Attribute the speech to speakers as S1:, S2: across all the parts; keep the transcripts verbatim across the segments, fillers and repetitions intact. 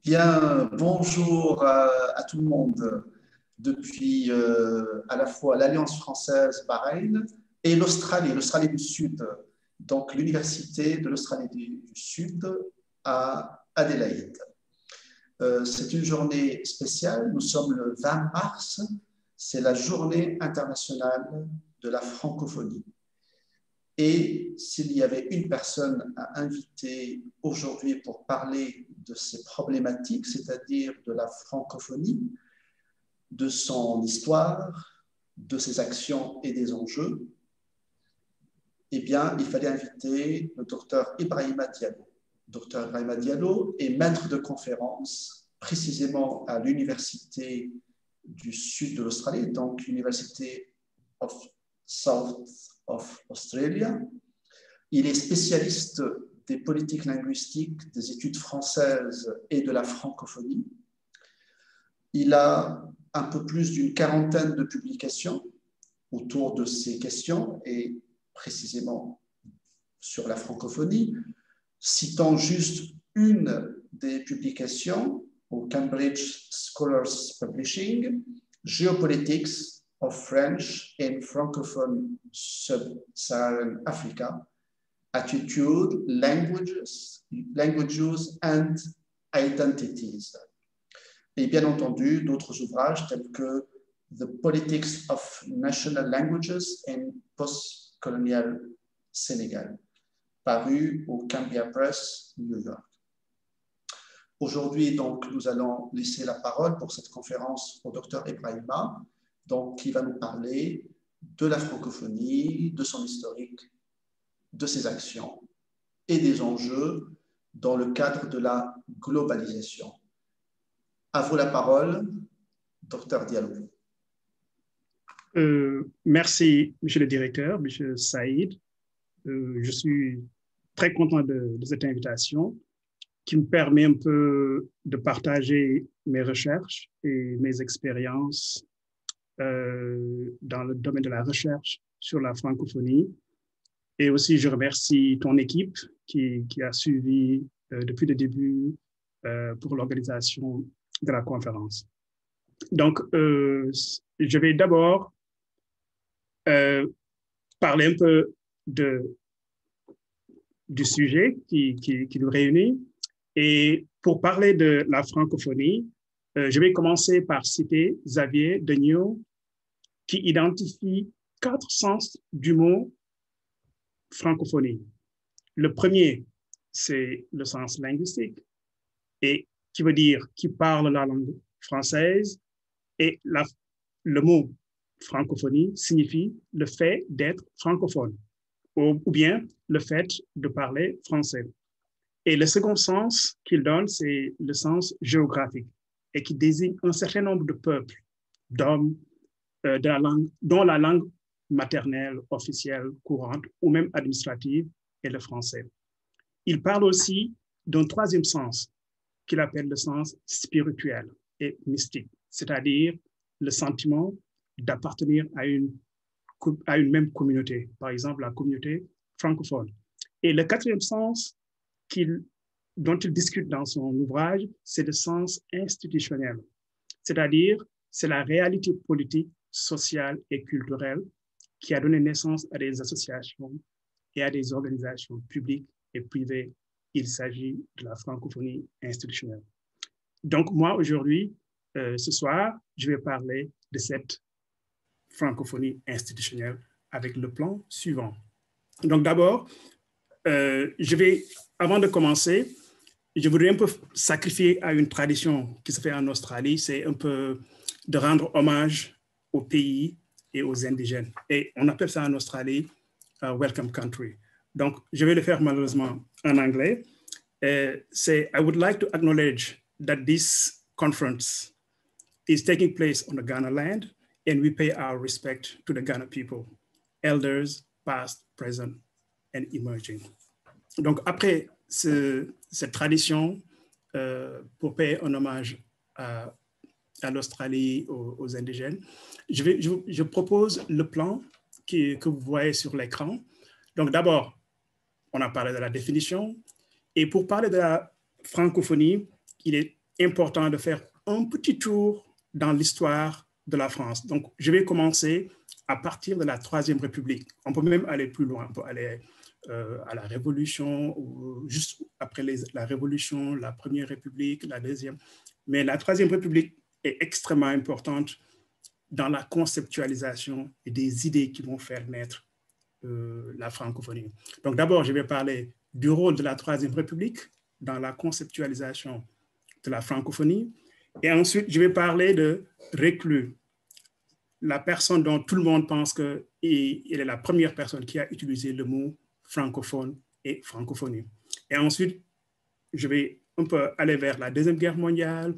S1: Bien, bonjour à, à tout le monde depuis euh, à la fois l'Alliance française Bahreïn et l'Australie, l'Australie du Sud, donc l'Université de l'Australie du, du Sud à Adélaïde. Euh, c'est une journée spéciale, nous sommes le vingt mars, c'est la journée internationale de la francophonie. Et s'il y avait une personne à inviter aujourd'hui pour parler de ces problématiques, c'est-à-dire de la francophonie, de son histoire, de ses actions et des enjeux, eh bien, il fallait inviter le docteur Ibrahima Diallo. Docteur Ibrahima Diallo est maître de conférence précisément à l'Université du Sud de l'Australie, donc University of South of Australia. Il est spécialiste des politiques linguistiques, des études françaises et de la francophonie. Il a un peu plus d'une quarantaine de publications autour de ces questions et précisément sur la francophonie, citant juste une des publications au Cambridge Scholars Publishing, Geopolitics of French in Francophone Sub-Saharan Africa, Attitude, Languages, Languages and Identities. Et bien entendu, d'autres ouvrages tels que The Politics of National Languages in Post-Colonial Senegal, paru au Columbia Press, New York. Aujourd'hui, donc, nous allons laisser la parole pour cette conférence au docteur Ibrahima, donc, qui va nous parler de la francophonie, de son historique, de ses actions et des enjeux dans le cadre de la globalisation. À vous la parole, docteur Diallo.
S2: Euh, merci, monsieur le directeur, monsieur Saïd. Euh, je suis très content de, de cette invitation qui me permet un peu de partager mes recherches et mes expériences euh, dans le domaine de la recherche sur la francophonie. Et aussi, je remercie ton équipe qui, qui a suivi euh, depuis le début euh, pour l'organisation de la conférence. Donc, euh, je vais d'abord euh, parler un peu de, du sujet qui, qui, qui nous réunit. Et pour parler de la francophonie, euh, je vais commencer par citer Xavier Degnaud, qui identifie quatre sens du mot francophonie. Le premier, c'est le sens linguistique, et qui veut dire qui parle la langue française, et la, le mot francophonie signifie le fait d'être francophone, ou, ou bien le fait de parler français. Et le second sens qu'il donne, c'est le sens géographique, et qui désigne un certain nombre de peuples, d'hommes, euh, de la langue, dont la langue maternelle, officielle, courante, ou même administrative, est le français. Il parle aussi d'un troisième sens, qu'il appelle le sens spirituel et mystique, c'est-à-dire le sentiment d'appartenir à une, à une même communauté, par exemple la communauté francophone. Et le quatrième sens qu'il, dont il discute dans son ouvrage, c'est le sens institutionnel, c'est-à-dire c'est la réalité politique, sociale et culturelle qui a donné naissance à des associations et à des organisations publiques et privées. Il s'agit de la francophonie institutionnelle. Donc moi, aujourd'hui, euh, ce soir, je vais parler de cette francophonie institutionnelle avec le plan suivant. Donc d'abord, euh, je vais, avant de commencer, je voudrais un peu sacrifier à une tradition qui se fait en Australie, c'est un peu de rendre hommage aux pays et aux indigènes. Et on appelle ça en Australie uh, Welcome Country. Donc, je vais le faire malheureusement en anglais. Uh, c'est I would like to acknowledge that this conference is taking place on the Ghana land, and we pay our respect to the Ghana people, elders, past, present, and emerging. Donc, après ce, cette tradition euh, pour payer un hommage à, à l'Australie, aux, aux indigènes, je, vais, je, je propose le plan qui, que vous voyez sur l'écran. Donc, d'abord, on a parlé de la définition. Et pour parler de la francophonie, il est important de faire un petit tour dans l'histoire de la France. Donc, je vais commencer à partir de la Troisième République. On peut même aller plus loin, on peut aller euh, à la Révolution, ou juste après les, la Révolution, la Première République, la Deuxième. Mais la Troisième République est extrêmement importante dans la conceptualisation des idées qui vont faire naître euh, la francophonie. Donc d'abord, je vais parler du rôle de la Troisième République dans la conceptualisation de la francophonie. Et ensuite, je vais parler de Reclus, la personne dont tout le monde pense qu'elle est la première personne qui a utilisé le mot francophone et francophonie. Et ensuite, je vais un peu aller vers la Deuxième Guerre mondiale.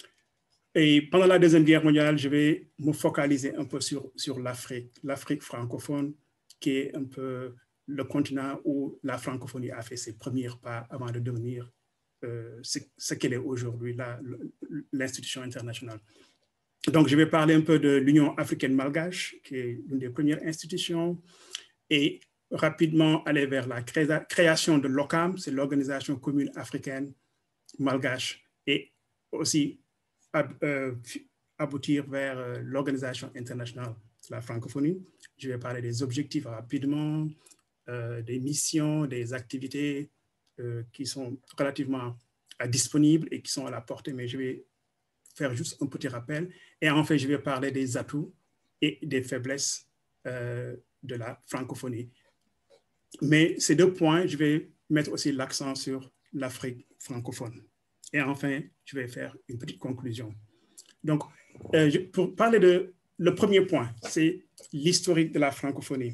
S2: Et pendant la Deuxième Guerre mondiale, je vais me focaliser un peu sur, sur l'Afrique, l'Afrique francophone, qui est un peu le continent où la francophonie a fait ses premiers pas avant de devenir euh, ce, ce qu'elle est aujourd'hui, l'institution internationale. Donc, je vais parler un peu de l'Union africaine malgache, qui est l'une des premières institutions, et rapidement aller vers la créa création de l'O C A M, c'est l'Organisation commune africaine malgache, et aussi ab euh, aboutir vers euh, l'Organisation internationale de la francophonie. Je vais parler des objectifs rapidement, euh, des missions, des activités euh, qui sont relativement euh, disponibles et qui sont à la portée, mais je vais faire juste un petit rappel. Et enfin, je vais parler des atouts et des faiblesses euh, de la francophonie. Mais ces deux points, je vais mettre aussi l'accent sur l'Afrique francophone. Et enfin, je vais faire une petite conclusion. Donc, euh, je, pour parler de le premier point, c'est l'historique de la francophonie.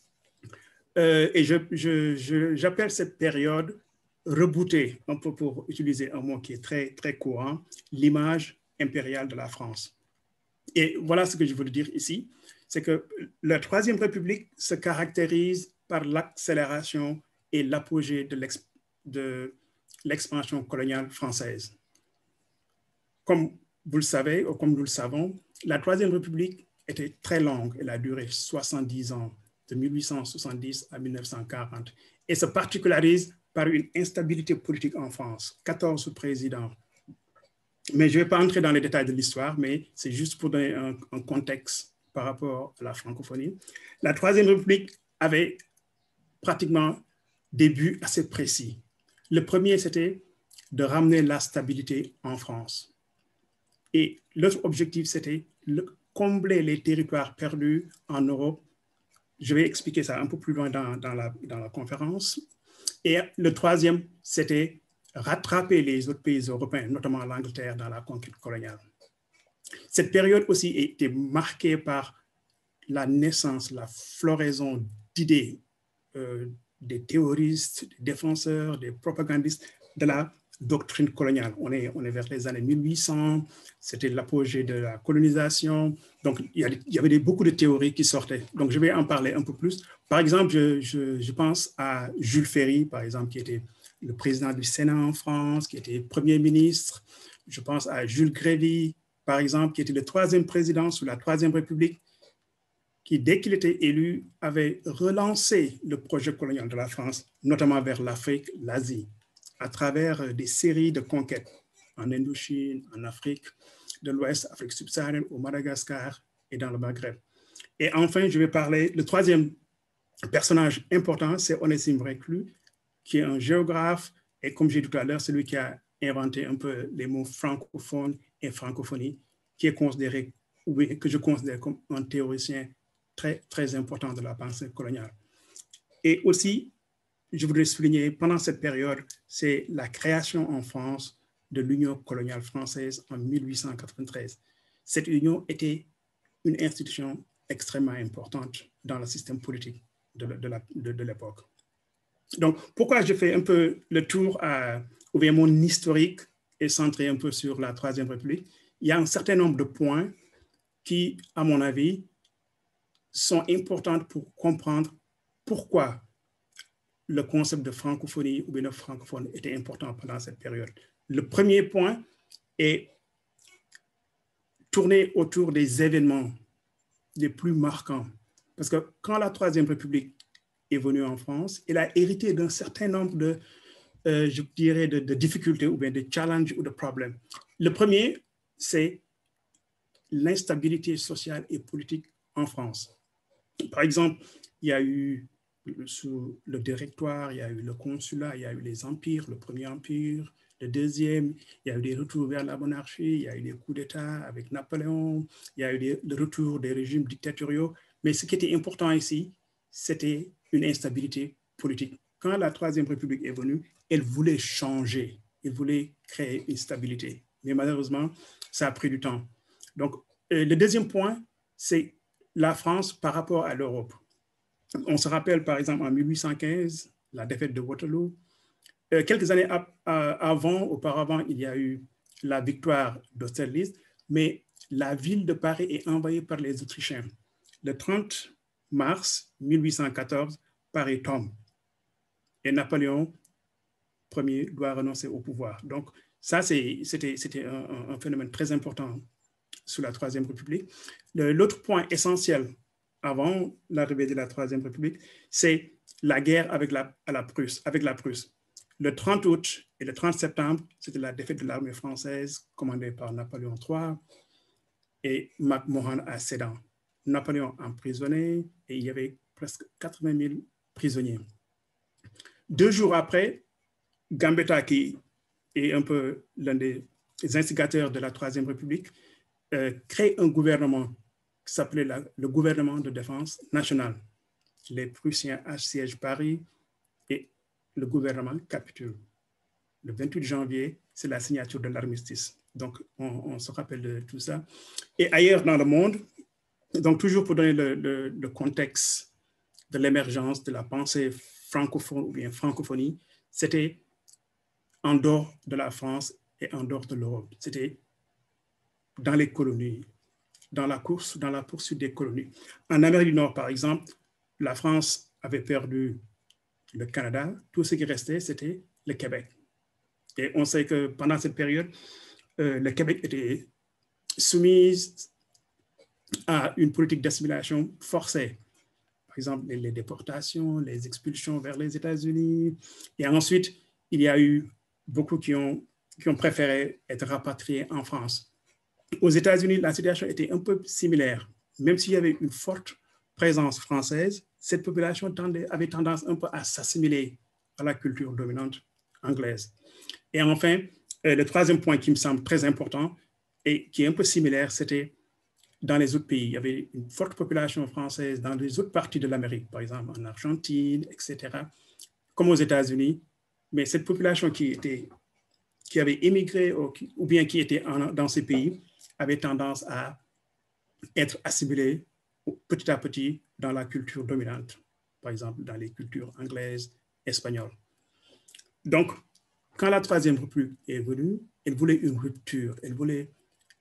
S2: Euh, et j'appelle je, je, je, cette période rebootée, un peu pour utiliser un mot qui est très, très courant, l'image impériale de la France. Et voilà ce que je voulais dire ici, c'est que la Troisième République se caractérise par l'accélération et l'apogée de l'expansion coloniale française. Comme vous le savez, ou comme nous le savons, la Troisième République était très longue. Elle a duré soixante-dix ans, de mille huit cent soixante-dix à mille neuf cent quarante, et se particularise par une instabilité politique en France, quatorze présidents. Mais je ne vais pas entrer dans les détails de l'histoire, mais c'est juste pour donner un, un contexte par rapport à la francophonie. La Troisième République avait pratiquement des buts assez précis. Le premier, c'était de ramener la stabilité en France. Et l'autre objectif, c'était de combler les territoires perdus en Europe. Je vais expliquer ça un peu plus loin dans, dans, la, dans la conférence. Et le troisième, c'était rattraper les autres pays européens, notamment l'Angleterre, dans la conquête coloniale. Cette période aussi était marquée par la naissance, la floraison d'idées, euh, des théoristes, des défenseurs, des propagandistes de la doctrine coloniale. On est, on est vers les années mille huit cents, c'était l'apogée de la colonisation. Donc, il y, a, il y avait des, beaucoup de théories qui sortaient. Donc, je vais en parler un peu plus. Par exemple, je, je, je pense à Jules Ferry, par exemple, qui était le président du Sénat en France, qui était Premier ministre. Je pense à Jules Grévy, par exemple, qui était le troisième président sous la Troisième République, qui, dès qu'il était élu, avait relancé le projet colonial de la France, notamment vers l'Afrique, l'Asie, à travers des séries de conquêtes en Indochine, en Afrique de l'Ouest, Afrique subsaharienne, au Madagascar et dans le Maghreb. Et enfin, je vais parler, le troisième personnage important, c'est Onésime Reclus, qui est un géographe et, comme j'ai dit tout à l'heure, celui qui a inventé un peu les mots francophone et francophonie, qui est considéré, oui, que je considère comme un théoricien très, très important de la pensée coloniale. Et aussi, je voudrais souligner, pendant cette période, c'est la création en France de l'Union coloniale française en mille huit cent quatre-vingt-treize. Cette union était une institution extrêmement importante dans le système politique de, de, de l'époque. Donc, pourquoi je fais un peu le tour à, ou bien mon historique est centré un peu sur la Troisième République? Il y a un certain nombre de points qui, à mon avis, sont importants pour comprendre pourquoi le concept de francophonie ou bien de francophone était important pendant cette période. Le premier point est tourné autour des événements les plus marquants. Parce que quand la Troisième République est venue en France, elle a hérité d'un certain nombre de, euh, je dirais, de, de difficultés ou bien de challenges ou de problèmes. Le premier, c'est l'instabilité sociale et politique en France. Par exemple, il y a eu sous le directoire, il y a eu le consulat, il y a eu les empires, le premier empire, le deuxième, il y a eu des retours vers la monarchie, il y a eu des coups d'État avec Napoléon, il y a eu des, le retour des régimes dictatoriaux. Mais ce qui était important ici, c'était une instabilité politique. Quand la Troisième République est venue, elle voulait changer, elle voulait créer une stabilité. Mais malheureusement, ça a pris du temps. Donc, euh, le deuxième point, c'est la France par rapport à l'Europe. On se rappelle, par exemple, en mille huit cent quinze, la défaite de Waterloo. Euh, quelques années ap- euh, avant, auparavant, il y a eu la victoire d'Austerlitz, mais la ville de Paris est envahie par les Autrichiens. Le trente mars mille huit cent quatorze, Paris tombe. Et Napoléon Ier doit renoncer au pouvoir. Donc, ça, c'était un, un phénomène très important sous la Troisième République. L'autre point essentiel avant l'arrivée de la Troisième République, c'est la guerre avec la, à la Prusse, avec la Prusse. Le trente août et le trente septembre, c'était la défaite de l'armée française commandée par Napoléon trois et MacMahon à Sedan. Napoléon emprisonné et il y avait presque quatre-vingt mille prisonniers. Deux jours après, Gambetta, qui est un peu l'un des instigateurs de la Troisième République, euh, crée un gouvernement qui s'appelait le gouvernement de défense nationale. Les Prussiens assiègent Paris et le gouvernement capitule. Le vingt-huit janvier, c'est la signature de l'armistice. Donc, on, on se rappelle de tout ça. Et ailleurs dans le monde, donc toujours pour donner le, le, le contexte de l'émergence de la pensée francophone ou bien francophonie, c'était en dehors de la France et en dehors de l'Europe. C'était dans les colonies, dans la course, dans la poursuite des colonies. En Amérique du Nord, par exemple, la France avait perdu le Canada. Tout ce qui restait, c'était le Québec. Et on sait que pendant cette période, euh, le Québec était soumis à une politique d'assimilation forcée. Par exemple, les, les déportations, les expulsions vers les États-Unis. Et ensuite, il y a eu beaucoup qui ont, qui ont préféré être rapatriés en France. Aux États-Unis, la situation était un peu similaire. Même s'il y avait une forte présence française, cette population tendait, avait tendance un peu à s'assimiler à la culture dominante anglaise. Et enfin, euh, le troisième point qui me semble très important et qui est un peu similaire, c'était dans les autres pays. Il y avait une forte population française dans les autres parties de l'Amérique, par exemple en Argentine, et cetera, comme aux États-Unis. Mais cette population qui, était, qui avait émigré ou, qui, ou bien qui était en, dans ces pays avait tendance à être assimilée petit à petit dans la culture dominante, par exemple dans les cultures anglaises, espagnoles. Donc, quand la Troisième République est venue, elle voulait une rupture, elle voulait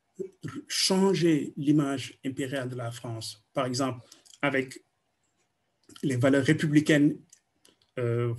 S2: changer l'image impériale de la France, par exemple avec les valeurs républicaines, euh,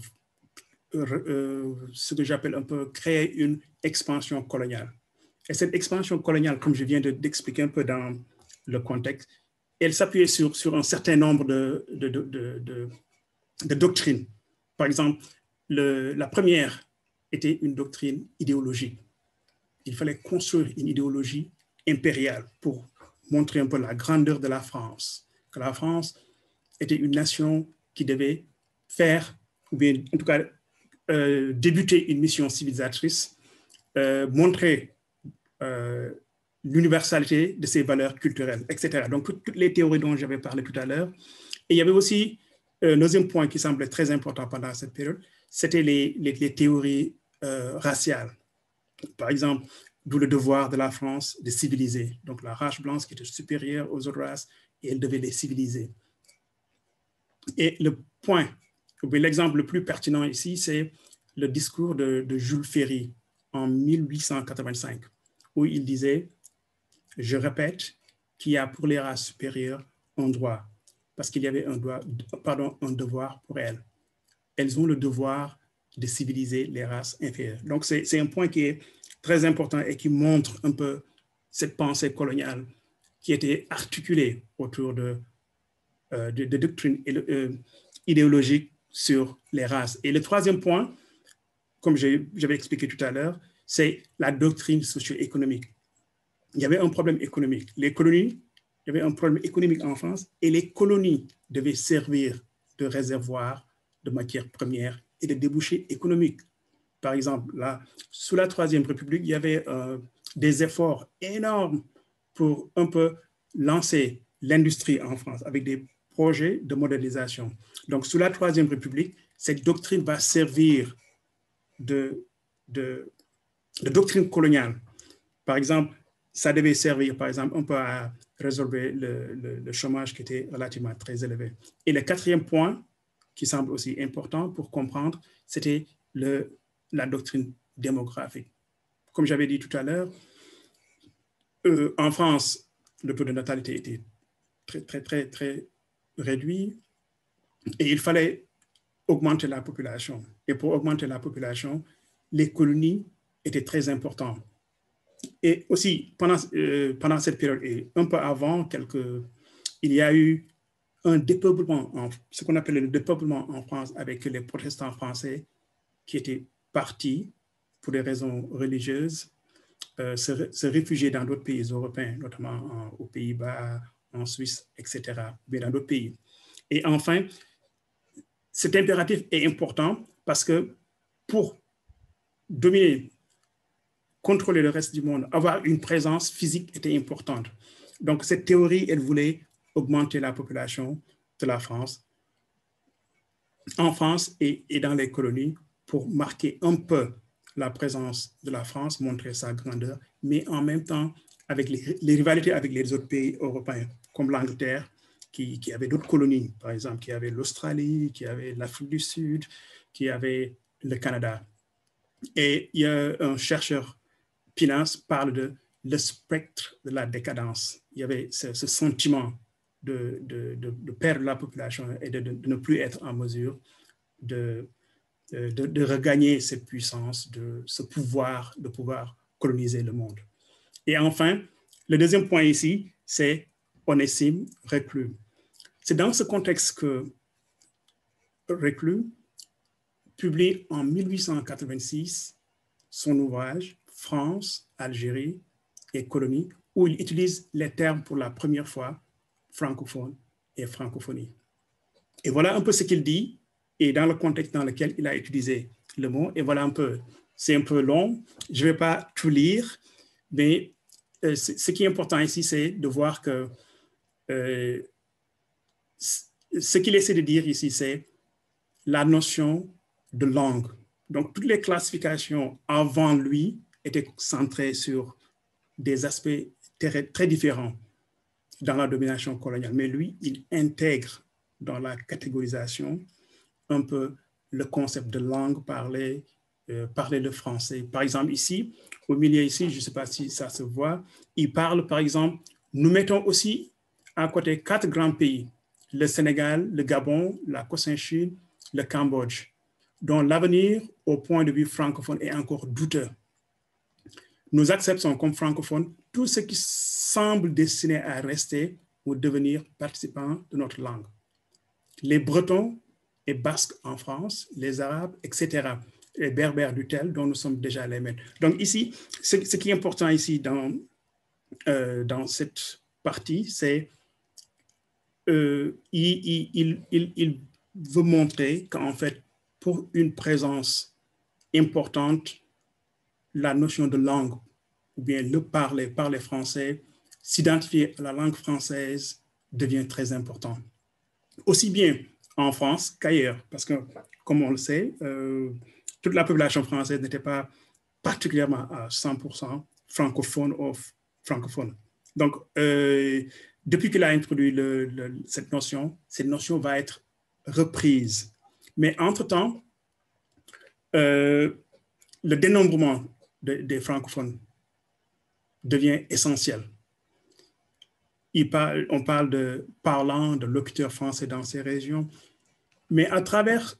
S2: euh, ce que j'appelle un peu créer une expansion coloniale. Et cette expansion coloniale, comme je viens d'expliquer un peu dans le contexte, elle s'appuyait sur, sur un certain nombre de, de, de, de, de, de doctrines. Par exemple, le, la première était une doctrine idéologique. Il fallait construire une idéologie impériale pour montrer un peu la grandeur de la France, que la France était une nation qui devait faire, ou bien en tout cas euh, débuter une mission civilisatrice, euh, montrer euh, l'universalité de ses valeurs culturelles, et cetera. Donc, toutes, toutes les théories dont j'avais parlé tout à l'heure. Et il y avait aussi un deuxième point qui semblait très important pendant cette période, c'était les, les, les théories euh, raciales. Par exemple, d'où le devoir de la France de civiliser. Donc, la race blanche qui était supérieure aux autres races, et elle devait les civiliser. Et le point, l'exemple le plus pertinent ici, c'est le discours de, de Jules Ferry en mille huit cent quatre-vingt-cinq, où il disait, je répète, qu'il y a pour les races supérieures un droit, parce qu'il y avait un, droit, pardon, un devoir pour elles. Elles ont le devoir de civiliser les races inférieures. Donc, c'est un point qui est très important et qui montre un peu cette pensée coloniale qui était articulée autour de, euh, de, de doctrines euh, idéologiques sur les races. Et le troisième point, comme j'avais expliqué tout à l'heure, c'est la doctrine socio-économique. Il y avait un problème économique. Les colonies, il y avait un problème économique en France et les colonies devaient servir de réservoir de matières premières et de débouchés économiques. Par exemple, là, sous la Troisième République, il y avait euh, des efforts énormes pour un peu lancer l'industrie en France avec des projets de modernisation. Donc, sous la Troisième République, cette doctrine va servir de, de, de doctrine coloniale. Par exemple, ça devait servir, par exemple, un peu à résorber le, le, le chômage qui était relativement très élevé. Et le quatrième point, qui semble aussi important pour comprendre, c'était le, la doctrine démographique. Comme j'avais dit tout à l'heure, euh, en France, le taux de natalité était très, très, très, très réduit et il fallait augmenter la population. Et pour augmenter la population, les colonies étaient très importantes. Et aussi, pendant, euh, pendant cette période, et un peu avant, quelques, il y a eu un dépeuplement, en, ce qu'on appelle le dépeuplement en France avec les protestants français qui étaient partis pour des raisons religieuses, euh, se, se réfugier dans d'autres pays européens, notamment en, aux Pays-Bas, en Suisse, et cetera, mais dans d'autres pays. Et enfin, cet impératif est important parce que pour dominer, contrôler le reste du monde, avoir une présence physique était importante. Donc, cette théorie, elle voulait augmenter la population de la France, en France et, et dans les colonies, pour marquer un peu la présence de la France, montrer sa grandeur, mais en même temps, avec les, les rivalités avec les autres pays européens, comme l'Angleterre, qui, qui avait d'autres colonies, par exemple, qui avait l'Australie, qui avait l'Afrique du Sud, qui avait le Canada. Et il y a un chercheur, Pinas, parle de le spectre de la décadence. Il y avait ce, ce sentiment de, de, de, de perdre la population et de, de, de ne plus être en mesure de, de, de regagner cette puissance, de ce pouvoir, de pouvoir coloniser le monde. Et enfin, le deuxième point ici, c'est Onésime Reclus. C'est dans ce contexte que Reclus publie en mille huit cent quatre-vingt-six son ouvrage « France, Algérie et colonie », où il utilise les termes pour la première fois francophone et francophonie. Et voilà un peu ce qu'il dit et dans le contexte dans lequel il a utilisé le mot. Et voilà un peu, c'est un peu long, je ne vais pas tout lire, mais euh, ce qui est important ici, c'est de voir que euh, ce qu'il essaie de dire ici, c'est la notion de langue. Donc, toutes les classifications avant lui étaient centrées sur des aspects très, très différents dans la domination coloniale. Mais lui, il intègre dans la catégorisation un peu le concept de langue, parler, euh, parler le français. Par exemple, ici, au milieu ici, je ne sais pas si ça se voit, il parle, par exemple, nous mettons aussi à côté quatre grands pays, le Sénégal, le Gabon, la Cochinchine, le Cambodge, dont l'avenir au point de vue francophone est encore douteux. Nous acceptons comme francophones tout ce qui semble destiné à rester ou devenir participants de notre langue. Les Bretons et Basques en France, les Arabes, et cetera, les Berbères du Tel, dont nous sommes déjà les maîtres. Donc ici, ce, ce qui est important ici dans, euh, dans cette partie, c'est euh, il, il, il, il veut montrer qu'en fait, pour une présence importante, la notion de langue, ou bien le parler, parler français, s'identifier à la langue française devient très important. Aussi bien en France qu'ailleurs, parce que, comme on le sait, euh, toute la population française n'était pas particulièrement à cent pour cent francophone ou francophone. Donc, euh, depuis qu'il a introduit le, le, cette notion, cette notion va être reprise. Mais entre-temps, euh, le dénombrement de, des francophones devient essentiel. Il parle, on parle de parlants, de locuteurs français dans ces régions, mais à travers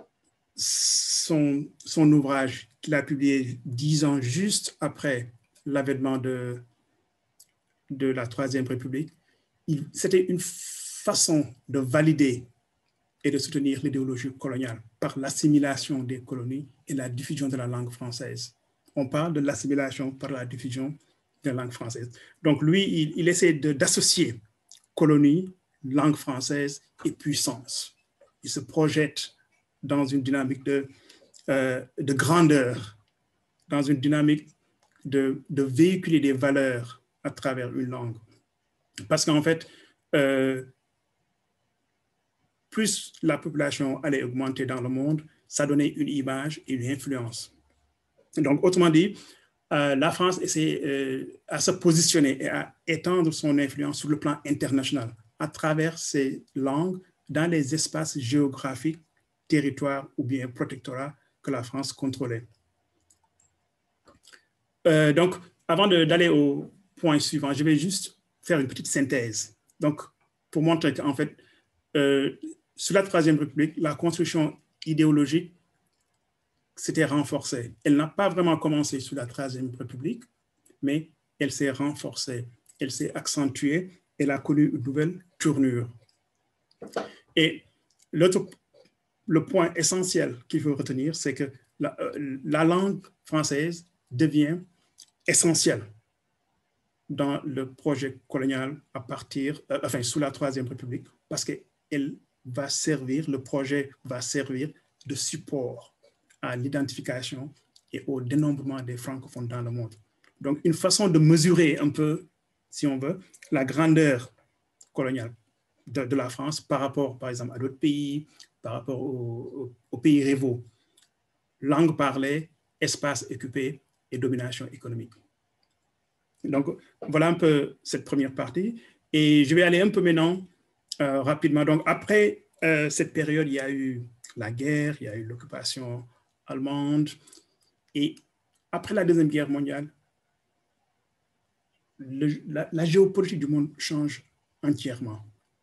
S2: son, son ouvrage qu'il a publié dix ans juste après l'avènement de, de la Troisième République, c'était une façon de valider et de soutenir l'idéologie coloniale par l'assimilation des colonies et la diffusion de la langue française. on parle de l'assimilation par la diffusion de la langue française. Donc lui, il, il essaie d'associer colonie, langue française et puissance. Il se projette dans une dynamique de, euh, de grandeur, dans une dynamique de, de véhiculer des valeurs à travers une langue. Parce qu'en fait, euh, plus la population allait augmenter dans le monde, ça donnait une image et une influence. Donc, autrement dit, euh, la France essaie euh, à se positionner et à étendre son influence sur le plan international à travers ses langues dans les espaces géographiques, territoires ou bien protectorats que la France contrôlait. Euh, donc, avant d'aller au point suivant, je vais juste faire une petite synthèse. Donc, pour montrer qu'en fait, euh, sous la Troisième République, la construction idéologique s'était renforcée. Elle n'a pas vraiment commencé sous la Troisième République, mais elle s'est renforcée, elle s'est accentuée, elle a connu une nouvelle tournure. Et l'autre, le point essentiel qu'il faut retenir, c'est que la, euh, la langue française devient essentielle dans le projet colonial à partir, euh, enfin, sous la Troisième République, parce qu'elle va servir, le projet va servir de support à l'identification et au dénombrement des francophones dans le monde. Donc, une façon de mesurer un peu, si on veut, la grandeur coloniale de, de la France par rapport, par exemple, à d'autres pays, par rapport aux, aux pays rivaux. Langue parlée, espace occupé et domination économique. Donc, voilà un peu cette première partie. Et je vais aller un peu maintenant euh, rapidement. Donc, après euh, cette période, il y a eu la guerre, il y a eu l'occupation allemande. Et après la Deuxième Guerre mondiale, le, la, la géopolitique du monde change entièrement.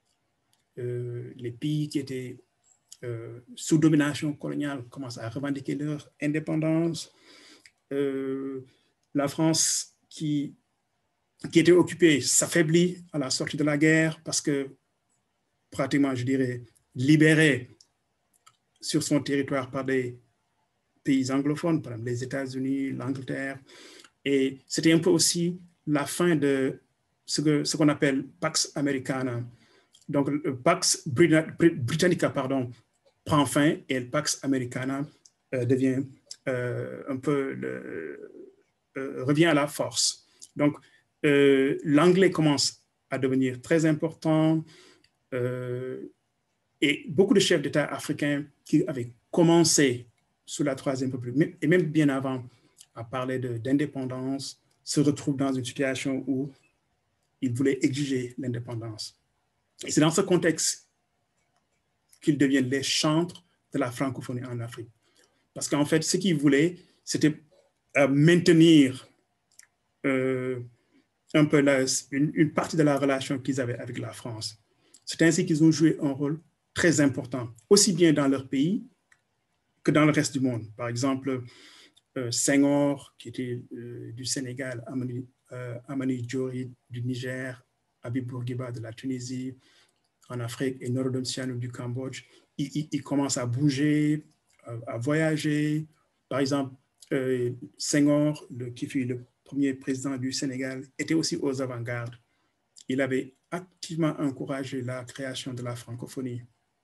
S2: Euh, les pays qui étaient euh, sous domination coloniale commencent à revendiquer leur indépendance. Euh, la France qui, qui était occupée s'affaiblit à la sortie de la guerre parce que pratiquement, je dirais, libérée sur son territoire par des pays anglophones, par exemple les États-Unis, l'Angleterre. Et c'était un peu aussi la fin de ce que, ce qu'on appelle Pax Americana. Donc, le Pax Britannica, pardon, prend fin et le Pax Americana euh, devient euh, un peu, le, euh, revient à la force. Donc, euh, l'anglais commence à devenir très important euh, et beaucoup de chefs d'État africains qui avaient commencé sous la Troisième République, et même bien avant, à parler d'indépendance, se retrouvent dans une situation où ils voulaient exiger l'indépendance. Et c'est dans ce contexte qu'ils deviennent les chantres de la francophonie en Afrique. Parce qu'en fait, ce qu'ils voulaient, c'était euh, maintenir euh, un peu la, une, une partie de la relation qu'ils avaient avec la France. C'est ainsi qu'ils ont joué un rôle très important, aussi bien dans leur pays que dans le reste du monde. Par exemple, euh, Senghor, qui était euh, du Sénégal, Amani, euh, Amani Diori du Niger, Habib Bourguiba de la Tunisie, en Afrique, et Norodom Sihanouk du Cambodge, ils, ils, ils commencent à bouger, à, à voyager. Par exemple, euh, Senghor, le, qui fut le premier président du Sénégal, était aussi aux avant-gardes. Il avait activement encouragé la création de la francophonie.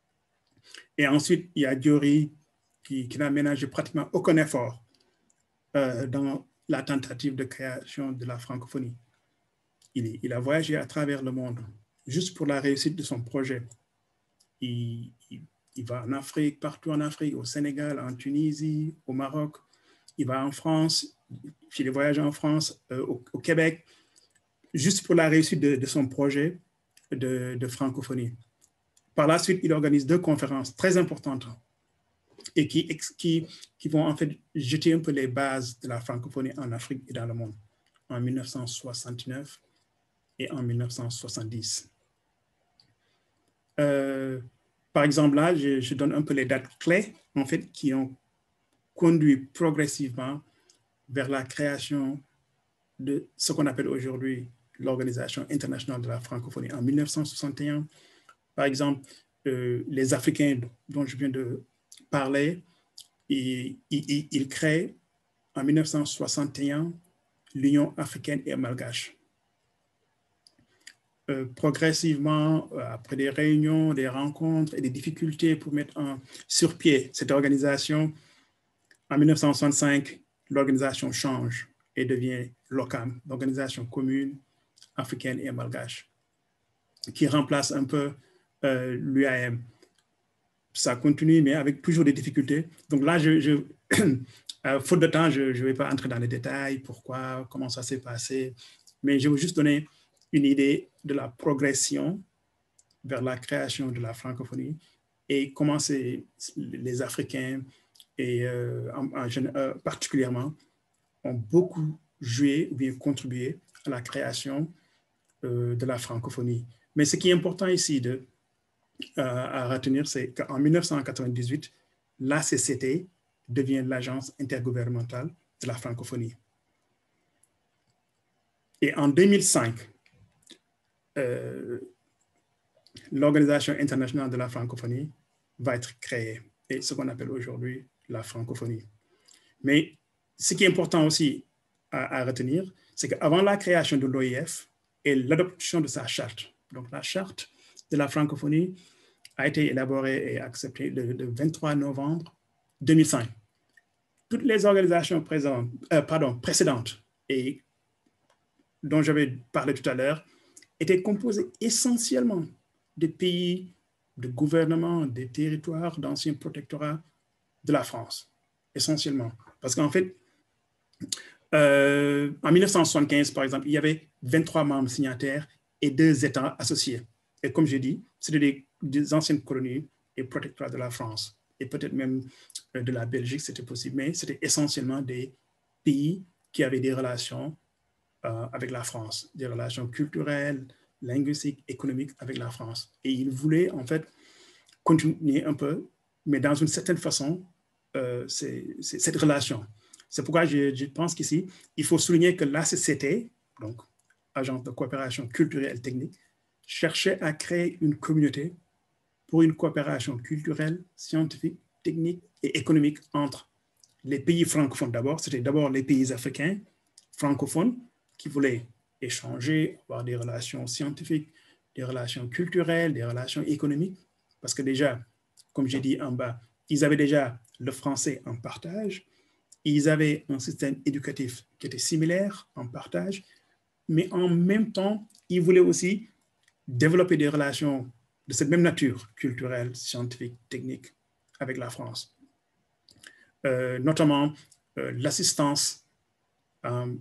S2: Et ensuite, il y a Diori qui, qui n'a ménagé pratiquement aucun effort euh, dans la tentative de création de la francophonie. Il, il a voyagé à travers le monde juste pour la réussite de son projet. Il, il, il va en Afrique, partout en Afrique, au Sénégal, en Tunisie, au Maroc. Il va en France, il fait des voyages en France, euh, au, au Québec, juste pour la réussite de, de son projet de, de francophonie. Par la suite, il organise deux conférences très importantes et qui, qui, qui vont en fait jeter un peu les bases de la francophonie en Afrique et dans le monde, en mille neuf cent soixante-neuf et en mille neuf cent soixante-dix. Euh, par exemple, là, je, je donne un peu les dates clés, en fait, qui ont conduit progressivement vers la création de ce qu'on appelle aujourd'hui l'Organisation internationale de la francophonie. En mille neuf cent soixante et un, par exemple, euh, les Africains dont je viens de parler, ils, ils, ils créent en mille neuf cent soixante et un, l'Union africaine et malgache. Euh, progressivement, euh, après des réunions, des rencontres et des difficultés pour mettre en, sur pied cette organisation, en mille neuf cent soixante-cinq, l'organisation change et devient l'OCAM, l'Organisation commune africaine et malgache, qui remplace un peu euh, l'U A M. Ça continue, mais avec toujours des difficultés. Donc là, je, je, euh, faute de temps, je ne vais pas entrer dans les détails, pourquoi, comment ça s'est passé, mais je veux juste donner une idée de la progression vers la création de la francophonie et comment les Africains, et euh, en, en, euh, particulièrement, ont beaucoup joué ou bien contribué à la création euh, de la francophonie. Mais ce qui est important ici de, euh, à retenir, c'est qu'en mille neuf cent quatre-vingt-dix-huit, l'A C C T devient l'Agence intergouvernementale de la francophonie. Et en deux mille cinq, euh, l'Organisation internationale de la francophonie va être créée, et ce qu'on appelle aujourd'hui la francophonie. Mais ce qui est important aussi à, à retenir, c'est qu'avant la création de l'O I F et l'adoption de sa charte, donc la charte de la francophonie a été élaborée et acceptée le, le vingt-trois novembre deux mille cinq. Toutes les organisations présentes, euh, pardon, précédentes et dont j'avais parlé tout à l'heure étaient composées essentiellement de pays, de gouvernements, des territoires d'anciens protectorats de la France, essentiellement. Parce qu'en fait, euh, en mille neuf cent soixante-quinze, par exemple, il y avait vingt-trois membres signataires et deux États associés. Et comme j'ai dit, c'était des, des anciennes colonies et protectorats de la France. Et peut-être même euh, de la Belgique, c'était possible. Mais c'était essentiellement des pays qui avaient des relations euh, avec la France, des relations culturelles, linguistiques, économiques avec la France. Et ils voulaient, en fait, continuer un peu, mais dans une certaine façon, euh, c'est, c'est cette relation. C'est pourquoi je, je pense qu'ici, il faut souligner que l'A C C T, donc Agence de coopération culturelle et technique, cherchait à créer une communauté pour une coopération culturelle, scientifique, technique et économique entre les pays francophones d'abord. C'était d'abord les pays africains francophones qui voulaient échanger, avoir des relations scientifiques, des relations culturelles, des relations économiques, parce que déjà, comme j'ai dit en bas, ils avaient déjà le français en partage, ils avaient un système éducatif qui était similaire en partage, mais en même temps, ils voulaient aussi développer des relations de cette même nature, culturelle, scientifique, technique, avec la France. Euh, notamment euh, l'assistance euh,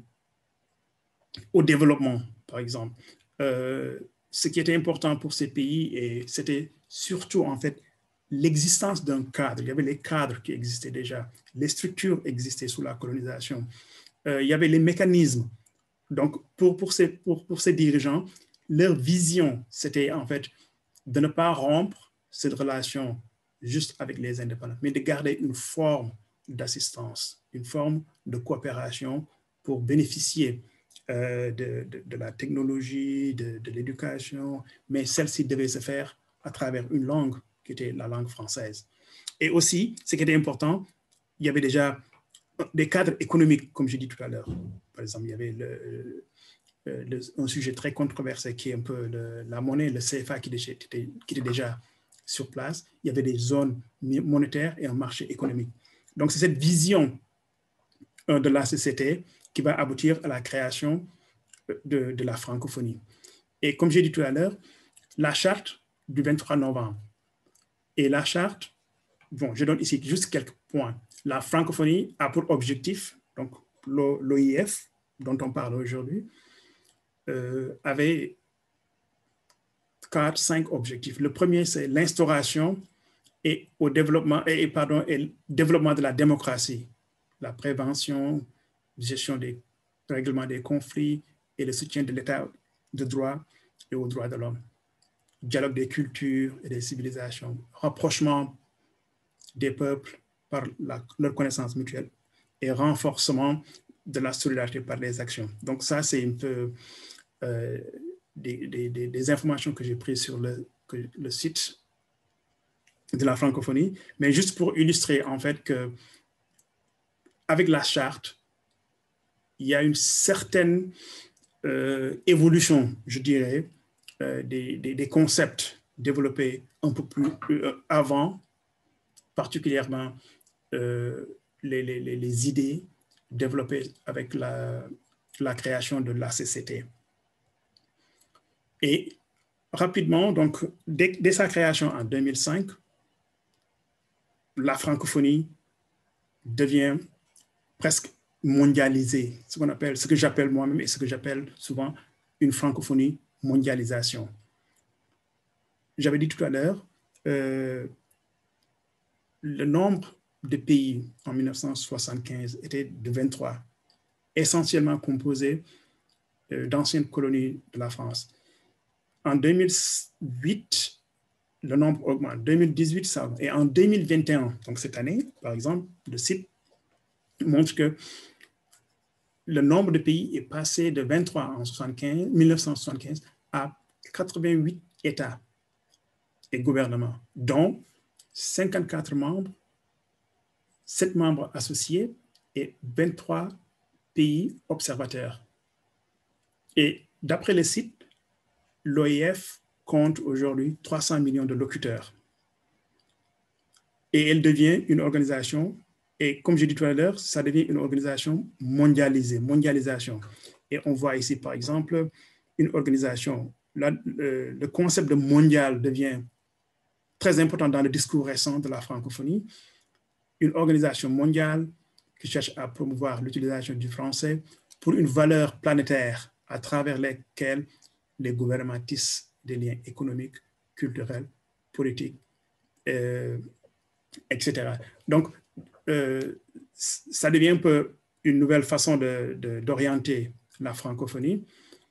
S2: au développement, par exemple. Euh, ce qui était important pour ces pays, et c'était surtout en fait l'existence d'un cadre. Il y avait les cadres qui existaient déjà, les structures existaient sous la colonisation, euh, il y avait les mécanismes. Donc, pour, pour, ces, pour, pour ces dirigeants, leur vision, c'était en fait de ne pas rompre cette relation juste avec les indépendants, mais de garder une forme d'assistance, une forme de coopération pour bénéficier euh, de, de, de la technologie, de, de l'éducation, mais celle-ci devait se faire à travers une langue qui était la langue française. Et aussi, ce qui était important, il y avait déjà des cadres économiques, comme j'ai dit tout à l'heure. Par exemple, il y avait le, le, un sujet très controversé qui est un peu le, la monnaie, le C F A qui était, qui était déjà sur place. Il y avait des zones monétaires et un marché économique. Donc, c'est cette vision euh, de la C C T qui va aboutir à la création de, de la francophonie. Et comme j'ai dit tout à l'heure, la charte du vingt-trois novembre et la charte, bon, je donne ici juste quelques points. La francophonie a pour objectif, donc l'O I F, dont on parle aujourd'hui, euh, avait quatre, cinq objectifs. Le premier, c'est l'instauration et au développement, et, pardon, et le développement de la démocratie, la prévention, gestion des règlements des conflits et le soutien de l'État de droit et aux droits de l'homme. Dialogue des cultures et des civilisations, rapprochement des peuples par la, leur connaissance mutuelle et renforcement de la solidarité par les actions. Donc ça, c'est un peu euh, des, des, des informations que j'ai prises sur le, le site de la francophonie, mais juste pour illustrer en fait que avec la charte, il y a une certaine euh, évolution, je dirais, euh, des, des, des concepts développés un peu plus euh, avant, particulièrement euh, les, les, les idées développées avec la, la création de l'A C C T. Et rapidement, donc, dès, dès sa création en deux mille cinq, la francophonie devient presque mondialisée, ce qu'on appelle, ce que j'appelle moi-même et ce que j'appelle souvent une francophonie mondialisation. J'avais dit tout à l'heure, euh, le nombre de pays en mille neuf cent soixante-quinze était de vingt-trois, essentiellement composé euh, d'anciennes colonies de la France. En deux mille huit, le nombre augmente. deux mille dix-huit, ça. Et en deux mille vingt et un, donc cette année, par exemple, le site montre que le nombre de pays est passé de vingt-trois en mille neuf cent soixante-quinze à quatre-vingt-huit États et gouvernements, dont cinquante-quatre membres, sept membres associés et vingt-trois pays observateurs. Et d'après le site, l'O I F compte aujourd'hui trois cents millions de locuteurs. Et elle devient une organisation, et comme j'ai dit tout à l'heure, ça devient une organisation mondialisée, mondialisation. Et on voit ici, par exemple, une organisation, là, le, le concept de mondial devient très important dans le discours récent de la francophonie. Une organisation mondiale qui cherche à promouvoir l'utilisation du français pour une valeur planétaire à travers lesquelles les gouvernements tissent des liens économiques, culturels, politiques, euh, et cetera. Donc, euh, ça devient un peu une nouvelle façon de, de, d'orienter la francophonie.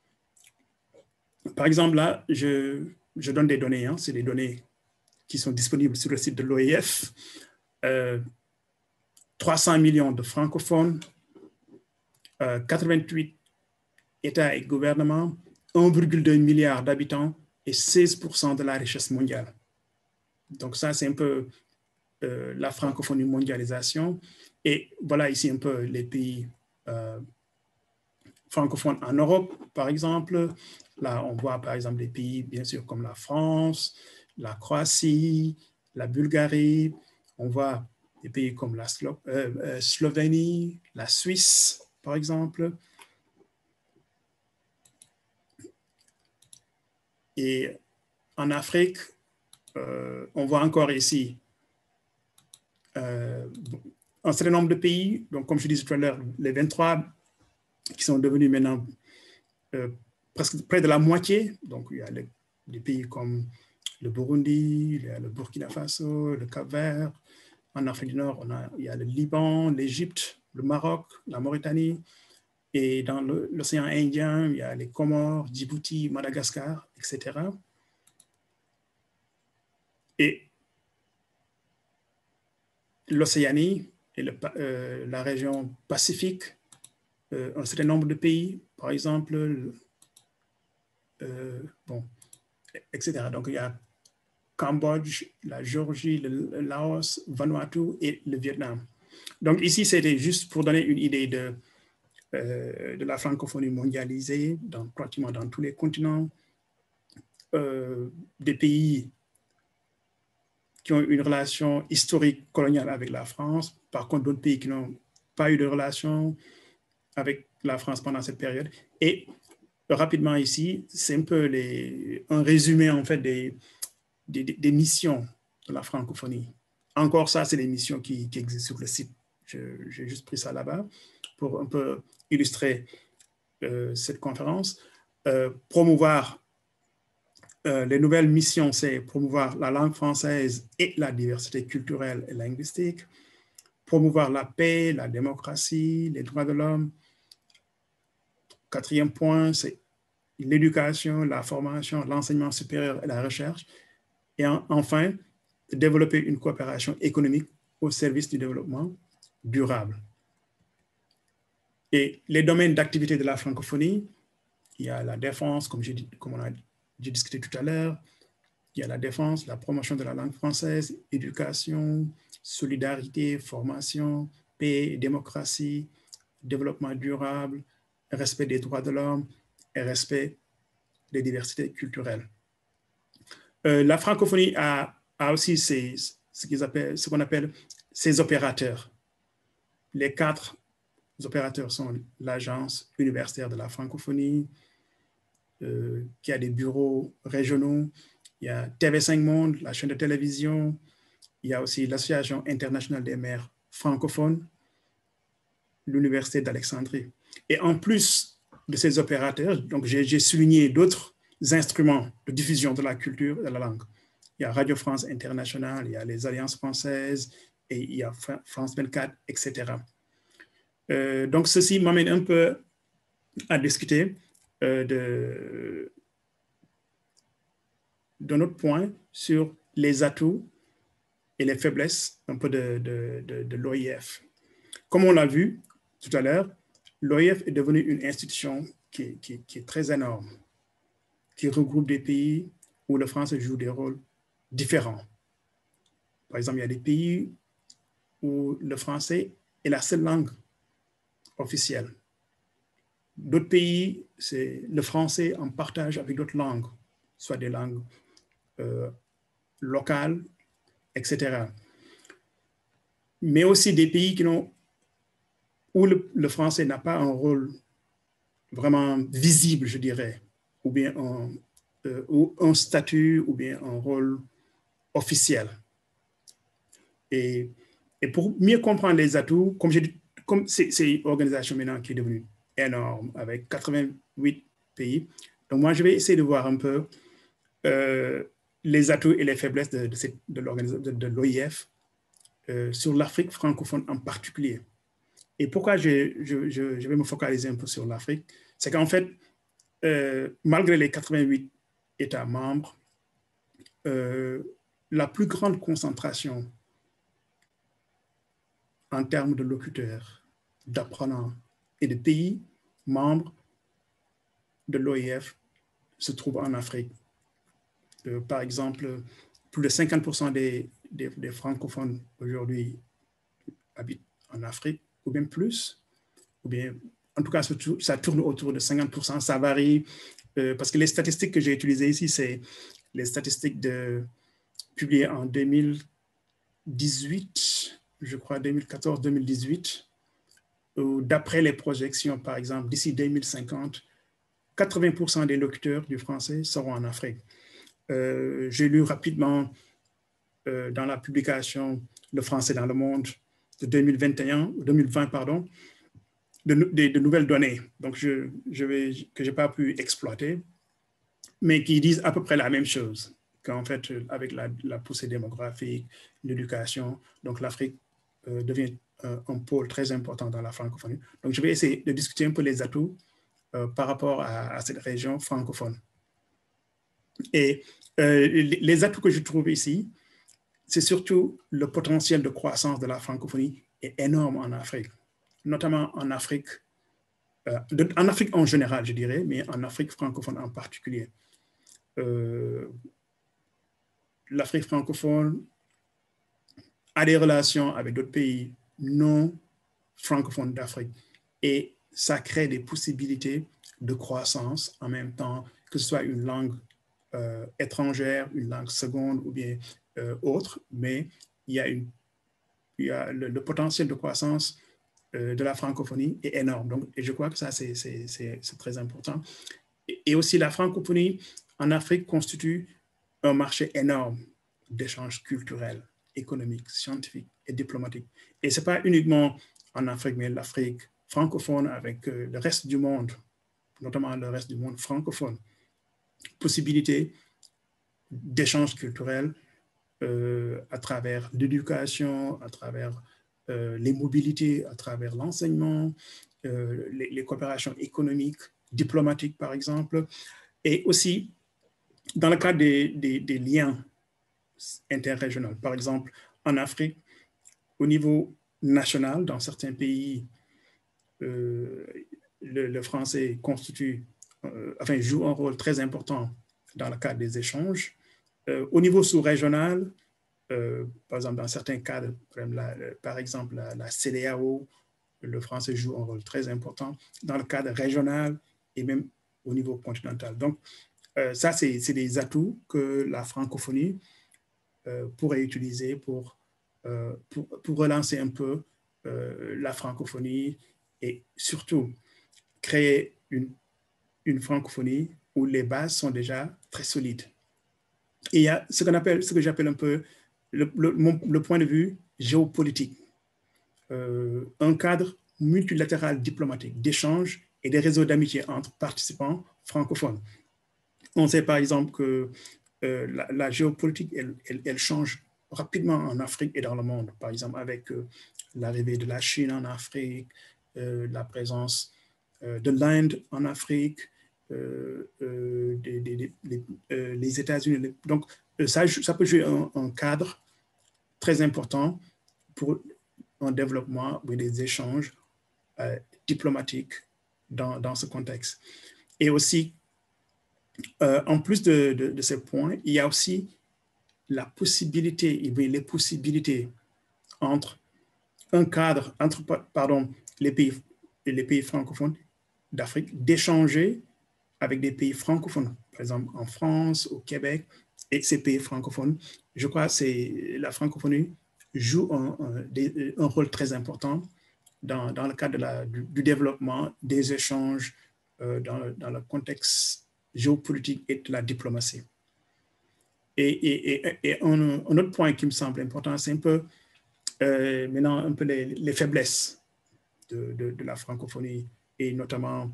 S2: Par exemple, là, je, je donne des données, hein, c'est des données qui sont disponibles sur le site de l'O I F. Euh, trois cents millions de francophones, euh, quatre-vingt-huit États et gouvernements, un virgule deux milliard d'habitants et seize pour cent de la richesse mondiale. Donc ça, c'est un peu euh, la francophonie mondialisation. Et voilà ici un peu les pays euh, francophones en Europe, par exemple. Là, on voit par exemple des pays, bien sûr, comme la France, la Croatie, la Bulgarie. On voit des pays comme la Slo euh, euh, Slovénie, la Suisse, par exemple. Et en Afrique, euh, on voit encore ici euh, un certain nombre de pays. Donc, comme je disais tout à l'heure, les vingt-trois qui sont devenus maintenant euh, presque près de la moitié. Donc, il y a les, des pays comme le Burundi, il y a le Burkina Faso, le Cap-Vert. En Afrique du Nord, on a, il y a le Liban, l'Égypte, le Maroc, la Mauritanie. Et dans l'océan Indien, il y a les Comores, Djibouti, Madagascar, et cetera. Et l'Océanie et le, euh, la région Pacifique, euh, un certain nombre de pays, par exemple, euh, bon, et cetera. Donc, il y a Cambodge, la Géorgie, le Laos, Vanuatu et le Vietnam. Donc, ici, c'était juste pour donner une idée de, euh, de la francophonie mondialisée, dans, pratiquement dans tous les continents, euh, des pays qui ont une relation historique coloniale avec la France, par contre d'autres pays qui n'ont pas eu de relation avec la France pendant cette période. Et rapidement ici, c'est un peu les, un résumé en fait des, des, des missions de la francophonie. Encore ça, c'est les missions qui, qui existent sur le site. J'ai juste pris ça là-bas pour un peu illustrer euh, cette conférence. Euh, promouvoir Euh, les nouvelles missions, c'est promouvoir la langue française et la diversité culturelle et linguistique, promouvoir la paix, la démocratie, les droits de l'homme. Quatrième point, c'est l'éducation, la formation, l'enseignement supérieur et la recherche. Et en, enfin, développer une coopération économique au service du développement durable. Et les domaines d'activité de la francophonie, il y a la défense, comme j'ai dit, comme on a j'ai discuté tout à l'heure. Il y a la défense, la promotion de la langue française, éducation, solidarité, formation, paix, démocratie, développement durable, respect des droits de l'homme et respect des diversités culturelles. Euh, la francophonie a, a aussi ses, ce qu'ils appellent, ce qu'on appelle ses opérateurs. Les quatre opérateurs sont l'Agence universitaire de la francophonie, euh, qui a des bureaux régionaux. Il y a T V cinq Monde, la chaîne de télévision. Il y a aussi l'Association internationale des maires francophones, l'Université d'Alexandrie. Et en plus de ces opérateurs, donc j'ai souligné d'autres instruments de diffusion de la culture et de la langue. Il y a Radio France Internationale, il y a les Alliances françaises, et il y a France vingt-quatre, et cetera. Euh, donc, ceci m'amène un peu à discuter euh, de, de notre point sur les atouts et les faiblesses un peu de, de, de, de l'O I F. Comme on l'a vu tout à l'heure, l'O I F est devenue une institution qui, qui, qui est très énorme, qui regroupe des pays où le français joue des rôles différents. Par exemple, il y a des pays où le français est la seule langue officielle. D'autres pays, c'est le français en partage avec d'autres langues, soit des langues euh, locales, et cetera. Mais aussi des pays qui n'ont, où le, le français n'a pas un rôle vraiment visible, je dirais, ou bien un, euh, ou un statut, ou bien un rôle officiel. Et, et pour mieux comprendre les atouts, comme j'ai dit, comme c'est une organisation maintenant qui est devenue énorme, avec quatre-vingt-huit pays, donc moi je vais essayer de voir un peu euh, les atouts et les faiblesses de, de, de l'organisation de, de l'O I F euh, sur l'Afrique francophone en particulier. Et pourquoi je, je, je, je vais me focaliser un peu sur l'Afrique, c'est qu'en fait, euh, malgré les quatre-vingt-huit États membres, euh, la plus grande concentration en termes de locuteurs, d'apprenants et de pays membres de l'O I F se trouve en Afrique. Euh, par exemple, plus de cinquante pour cent des, des, des francophones aujourd'hui habitent en Afrique, ou bien plus, ou bien, en tout cas, ça tourne autour de cinquante pour cent, ça varie, euh, parce que les statistiques que j'ai utilisées ici, c'est les statistiques de, publiées en deux mille dix-huit, je crois, deux mille quatorze deux mille dix-huit, où d'après les projections, par exemple, d'ici deux mille cinquante, quatre-vingts pour cent des locuteurs du français seront en Afrique. Euh, j'ai lu rapidement euh, dans la publication Le français dans le monde de deux mille vingt et un, deux mille vingt, pardon, de, de, de nouvelles données donc je, je vais, que je n'ai pas pu exploiter, mais qui disent à peu près la même chose, qu'en fait, avec la, la poussée démographique, l'éducation, donc l'Afrique euh, devient euh, un pôle très important dans la francophonie. Donc, je vais essayer de discuter un peu les atouts euh, par rapport à, à cette région francophone. Et euh, les atouts que je trouve ici, c'est surtout le potentiel de croissance de la francophonie est énorme en Afrique, notamment en Afrique, euh, de, en Afrique en général, je dirais, mais en Afrique francophone en particulier. Euh, L'Afrique francophone a des relations avec d'autres pays non francophones d'Afrique et ça crée des possibilités de croissance en même temps, que ce soit une langue euh, étrangère, une langue seconde ou bien euh, autre, mais il y a, une, il y a le, le potentiel de croissance euh, de la francophonie est énorme. Donc, et je crois que ça, c'est très important. Et, et aussi, la francophonie en Afrique constitue un marché énorme d'échanges culturels, économiques, scientifiques et diplomatiques. Et ce n'est pas uniquement en Afrique, mais l'Afrique francophone avec euh, le reste du monde, notamment le reste du monde francophone. Possibilité d'échanges culturels euh, à travers l'éducation, à travers euh, les mobilités, à travers l'enseignement, euh, les, les coopérations économiques, diplomatiques par exemple, et aussi dans le cadre des, des, des liens interrégionaux. Par exemple, en Afrique, au niveau national, dans certains pays, euh, le, le français constitue, euh, enfin, joue un rôle très important dans le cadre des échanges. Euh, au niveau sous-régional, euh, par exemple, dans certains cadres, la, par exemple, la, la C E D E A O le français joue un rôle très important dans le cadre régional et même au niveau continental. Donc, euh, ça, c'est des atouts que la francophonie euh, pourrait utiliser pour, euh, pour, pour relancer un peu euh, la francophonie et surtout créer une, une francophonie où les bases sont déjà très solides. Et il y a ce qu'on appelle, ce que j'appelle un peu le, le, mon, le point de vue géopolitique. Euh, un cadre multilatéral diplomatique d'échange et des réseaux d'amitié entre participants francophones. On sait par exemple que euh, la, la géopolitique, elle, elle, elle change rapidement en Afrique et dans le monde. Par exemple, avec euh, l'arrivée de la Chine en Afrique, euh, la présence euh, de l'Inde en Afrique, euh, euh, des, des, des, les, euh, les États-Unis. Donc, ça, ça peut jouer un, un cadre très important pour un développement ou des échanges euh, diplomatiques dans, dans ce contexte. Et aussi, euh, en plus de, de, de ces points, il y a aussi la possibilité, les possibilités entre un cadre, entre pardon, les pays, les pays francophones d'Afrique, d'échanger avec des pays francophones, par exemple en France, au Québec, et ces pays francophones. Je crois que la francophonie joue un, un, un rôle très important dans, dans le cadre de la, du, du développement des échanges euh, dans, dans le contexte géopolitique et de la diplomatie. Et, et, et, et un, un autre point qui me semble important, c'est un peu euh, maintenant un peu les, les faiblesses de, de, de la francophonie et notamment,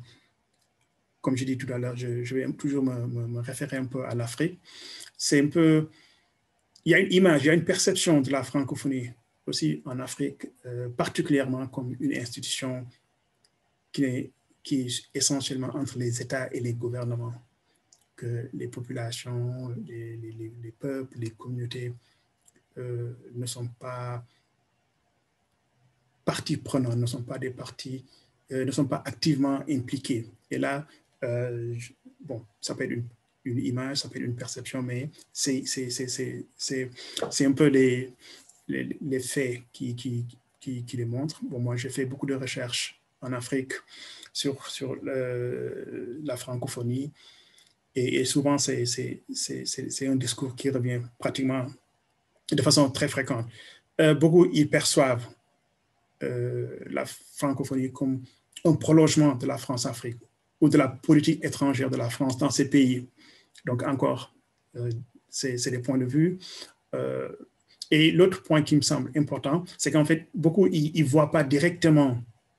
S2: comme j'ai dit tout à l'heure, je, je vais toujours me, me, me référer un peu à l'Afrique. C'est un peu, il y a une image, il y a une perception de la francophonie aussi en Afrique, euh, particulièrement comme une institution qui est, qui est essentiellement entre les États et les gouvernements, que les populations, les, les, les peuples, les communautés euh, ne sont pas parties prenantes, ne sont pas des parties, euh, ne sont pas activement impliquées. Et là, euh, je, bon, ça peut être une, une image, ça peut être une perception, mais c'est un peu les, les, les faits qui, qui, qui, qui les montrent. Bon, moi, j'ai fait beaucoup de recherches en Afrique sur, sur le, la francophonie. Et, et souvent, c'est un discours qui revient pratiquement de façon très fréquente. Euh, beaucoup, ils perçoivent euh, la francophonie comme un prolongement de la France-Afrique ou de la politique étrangère de la France dans ces pays. Donc, encore, euh, c'est des points de vue. Euh, et l'autre point qui me semble important, c'est qu'en fait, beaucoup, ils ne voient pas directement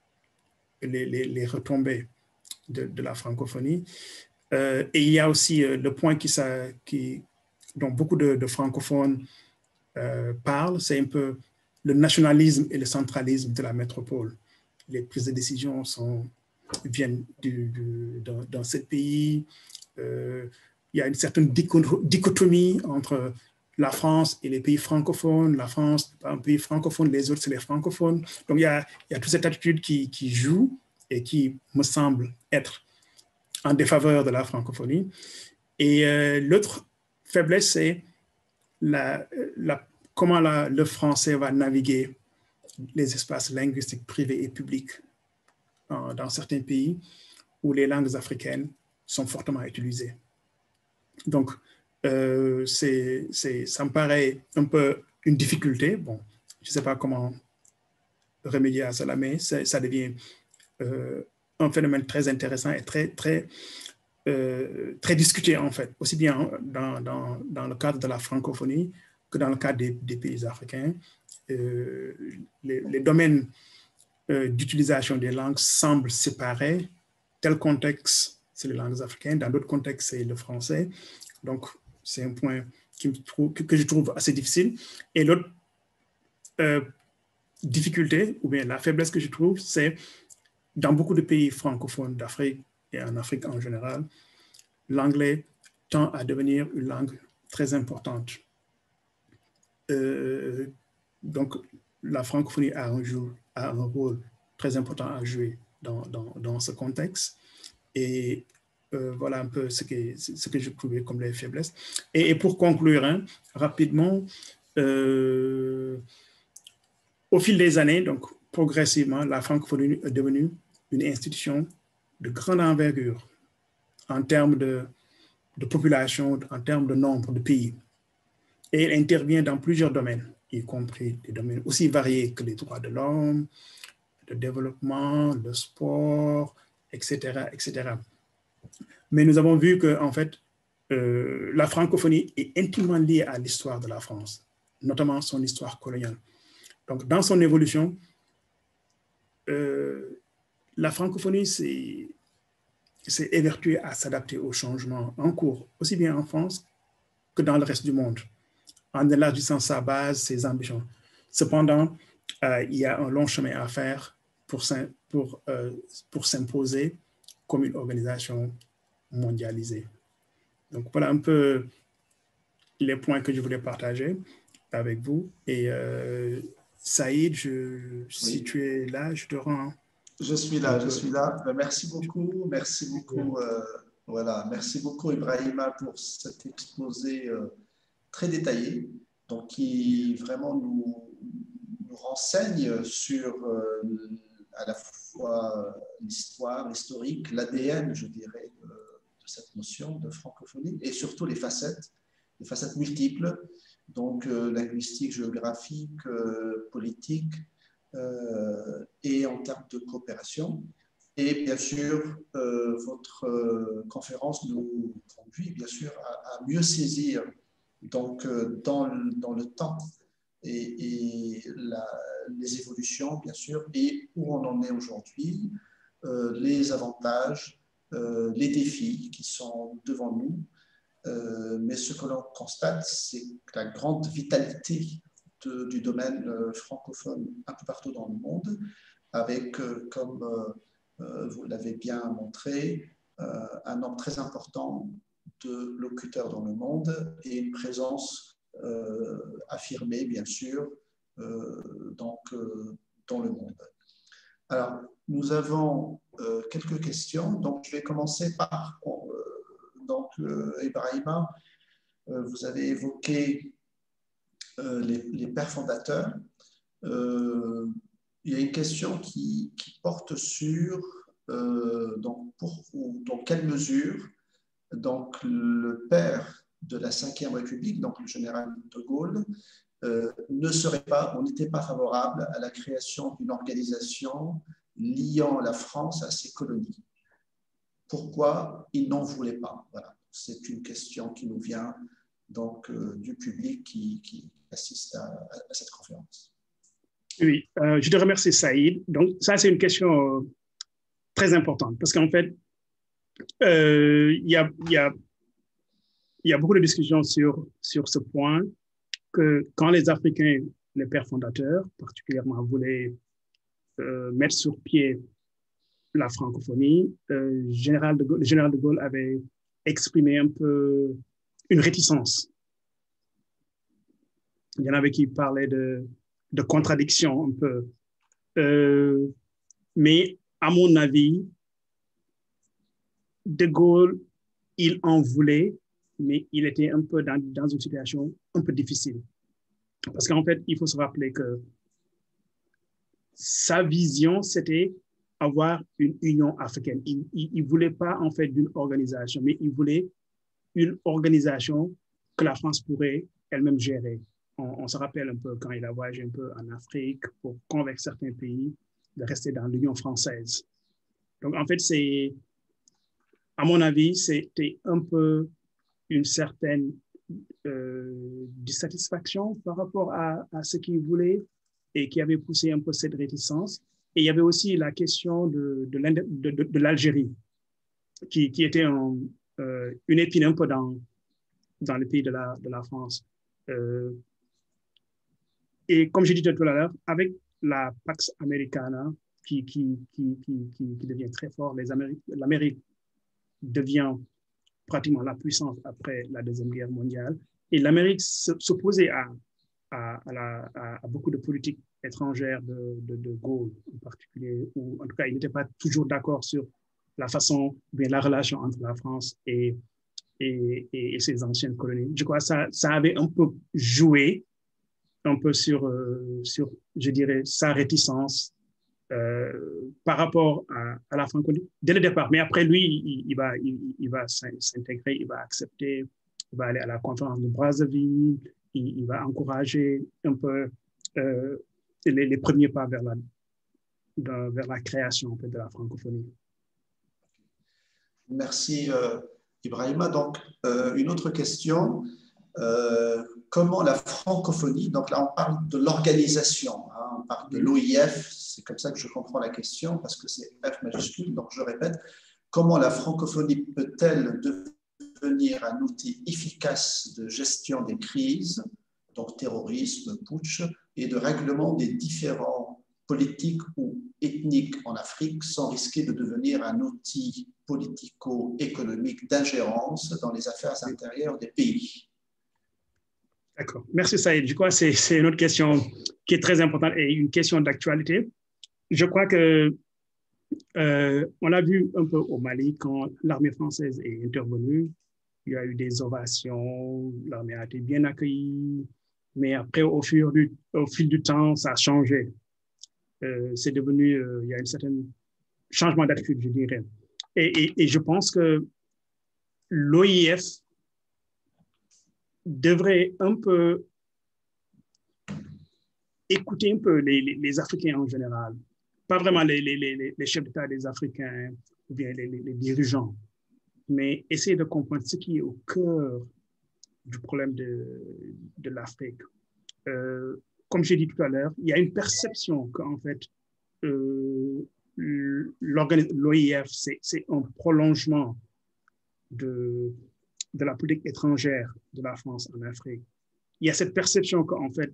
S2: les, les, les retombées de, de la francophonie. Euh, et il y a aussi euh, le point qui, ça, qui, dont beaucoup de, de francophones euh, parlent, c'est un peu le nationalisme et le centralisme de la métropole. Les prises de décision sont, viennent du, du, dans, dans ce pays. Euh, il y a une certaine dichotomie entre la France et les pays francophones. La France, c'est pas un pays francophone, les autres, c'est les francophones. Donc, il y a, il y a toute cette attitude qui, qui joue et qui me semble être en défaveur de la francophonie. Et euh, l'autre faiblesse, c'est la, la, comment la, le français va naviguer les espaces linguistiques privés et publics euh, dans certains pays où les langues africaines sont fortement utilisées. Donc, euh, c'est, c'est, ça me paraît un peu une difficulté. Bon, je ne sais pas comment remédier à cela, mais ça devient euh, un phénomène très intéressant et très, très, euh, très discuté, en fait, aussi bien dans, dans, dans le cadre de la francophonie que dans le cadre des, des pays africains. Euh, les, les domaines euh, d'utilisation des langues semblent séparés. Tel contexte, c'est les langues africaines. Dans d'autres contextes, c'est le français. Donc, c'est un point qui me trouve, que, que je trouve assez difficile. Et l'autre euh, difficulté, ou bien la faiblesse que je trouve, c'est dans beaucoup de pays francophones d'Afrique et en Afrique en général, l'anglais tend à devenir une langue très importante. Euh, donc, la francophonie a un, jour, a un rôle très important à jouer dans, dans, dans ce contexte. Et euh, voilà un peu ce que, ce que je trouvais comme les faiblesses. Et, et pour conclure, hein, rapidement, euh, au fil des années, donc progressivement, la francophonie est devenue une institution de grande envergure en termes de, de population, en termes de nombre de pays. Et elle intervient dans plusieurs domaines, y compris des domaines aussi variés que les droits de l'homme, le développement, le sport, et cetera, et cetera. Mais nous avons vu que, en fait, euh, la francophonie est intimement liée à l'histoire de la France, notamment son histoire coloniale. Donc, dans son évolution, euh, la francophonie s'est évertuée à s'adapter aux changements en cours, aussi bien en France que dans le reste du monde, en élargissant sa base, ses ambitions. Cependant, euh, il y a un long chemin à faire pour, pour, euh, pour s'imposer comme une organisation mondialisée. Donc, voilà un peu les points que je voulais partager avec vous. Et euh, Saïd, je, oui. Si tu es là, je te rends.
S1: Je suis là, je suis là. Merci beaucoup, merci beaucoup. Euh, voilà, merci beaucoup Ibrahima pour cet exposé euh, très détaillé, donc qui vraiment nous, nous renseigne sur euh, à la fois l'histoire, l'historique, l'A D N, je dirais, de, de cette notion de francophonie et surtout les facettes, les facettes multiples, donc euh, linguistique, géographique, euh, politique, Euh, et en termes de coopération. Et bien sûr, euh, votre euh, conférence nous conduit bien sûr à, à mieux saisir donc, euh, dans, le, dans le temps et, et la, les évolutions, bien sûr, et où on en est aujourd'hui, euh, les avantages, euh, les défis qui sont devant nous. Euh, mais ce que l'on constate, c'est la grande vitalité De, du domaine euh, francophone un peu partout dans le monde, avec, euh, comme euh, vous l'avez bien montré, euh, un nombre très important de locuteurs dans le monde et une présence euh, affirmée, bien sûr, euh, donc, euh, dans le monde. Alors, nous avons euh, quelques questions, donc je vais commencer par, euh, donc, euh, Ibrahima, euh, vous avez évoqué Euh, les, les pères fondateurs. Euh, il y a une question qui, qui porte sur euh, donc pour, ou, dans quelle mesure donc, le père de la cinquième République, donc le général de Gaulle, euh, ne serait pas, on n'était pas favorable à la création d'une organisation liant la France à ses colonies. Pourquoi il n'en voulait pas? Voilà. C'est une question qui nous vient donc, euh, du public qui, qui assiste à, à cette conférence.
S2: Oui, euh, je te remercie Saïd. Donc ça, c'est une question euh, très importante parce qu'en fait, euh, il y a, y a, y a beaucoup de discussions sur, sur ce point que quand les Africains, les pères fondateurs particulièrement, voulaient euh, mettre sur pied la francophonie, euh, général de Gaulle, le général de Gaulle avait exprimé un peu une réticence. Il y en avait qui parlaient de, de contradiction un peu. Euh, mais à mon avis, de Gaulle, il en voulait, mais il était un peu dans, dans une situation un peu difficile. Parce qu'en fait, il faut se rappeler que sa vision, c'était avoir une union africaine. Il ne voulait pas en fait d'une organisation, mais il voulait une organisation que la France pourrait elle-même gérer. On, on se rappelle un peu quand il a voyagé un peu en Afrique pour convaincre certains pays de rester dans l'Union française. Donc, en fait, c'est, à mon avis, c'était un peu une certaine euh, dissatisfaction par rapport à, à ce qu'il voulait et qui avait poussé un peu cette réticence. Et il y avait aussi la question de, de, de, de, de l'Algérie, qui, qui était un, euh, une épine un peu dans, dans le pays de la, de la France. Euh, et comme je disais tout à l'heure, avec la Pax Americana qui, qui, qui, qui, qui, qui devient très fort, l'Amérique devient pratiquement la puissance après la Deuxième Guerre mondiale. Et l'Amérique s'opposait à, à, à, la, à, à beaucoup de politiques étrangères de, de, de Gaulle en particulier, ou en tout cas, il n'était pas toujours d'accord sur la façon, bien la relation entre la France et, et, et, et ses anciennes colonies. Je crois que ça, ça avait un peu joué un peu sur, euh, sur, je dirais, sa réticence euh, par rapport à, à la francophonie dès le départ. Mais après, lui, il, il va, il, il va s'intégrer, il va accepter, il va aller à la conférence de Brazzaville, il, il va encourager un peu euh, les, les premiers pas vers la, de, vers la création en fait, de la francophonie.
S1: Merci, euh, Ibrahima. Donc, euh, une autre question. Euh, comment la francophonie, donc là on parle de l'organisation, hein, on parle de l'O I F, c'est comme ça que je comprends la question parce que c'est F majuscule, donc je répète, comment la francophonie peut-elle devenir un outil efficace de gestion des crises, donc terrorisme, putsch, et de règlement des différends politiques ou ethniques en Afrique sans risquer de devenir un outil politico-économique d'ingérence dans les affaires intérieures des pays?
S2: D'accord. Merci, Saïd. Je crois que c'est une autre question qui est très importante et une question d'actualité. Je crois que euh, on l'a vu un peu au Mali quand l'armée française est intervenue. Il y a eu des ovations, l'armée a été bien accueillie, mais après, au fil du, au fil du temps, ça a changé. Euh, c'est devenu, euh, il y a un certain changement d'attitude, je dirais. Et, et, et je pense que l'O I F devrait un peu écouter un peu les, les, les Africains en général, pas vraiment les, les, les, les chefs d'État des Africains ou bien les, les, les dirigeants, mais essayer de comprendre ce qui est au cœur du problème de, de l'Afrique. Euh, comme j'ai dit tout à l'heure, il y a une perception qu'en fait, euh, l'O I F, c'est un prolongement de, de la politique étrangère de la France en Afrique. Il y a cette perception qu'en fait,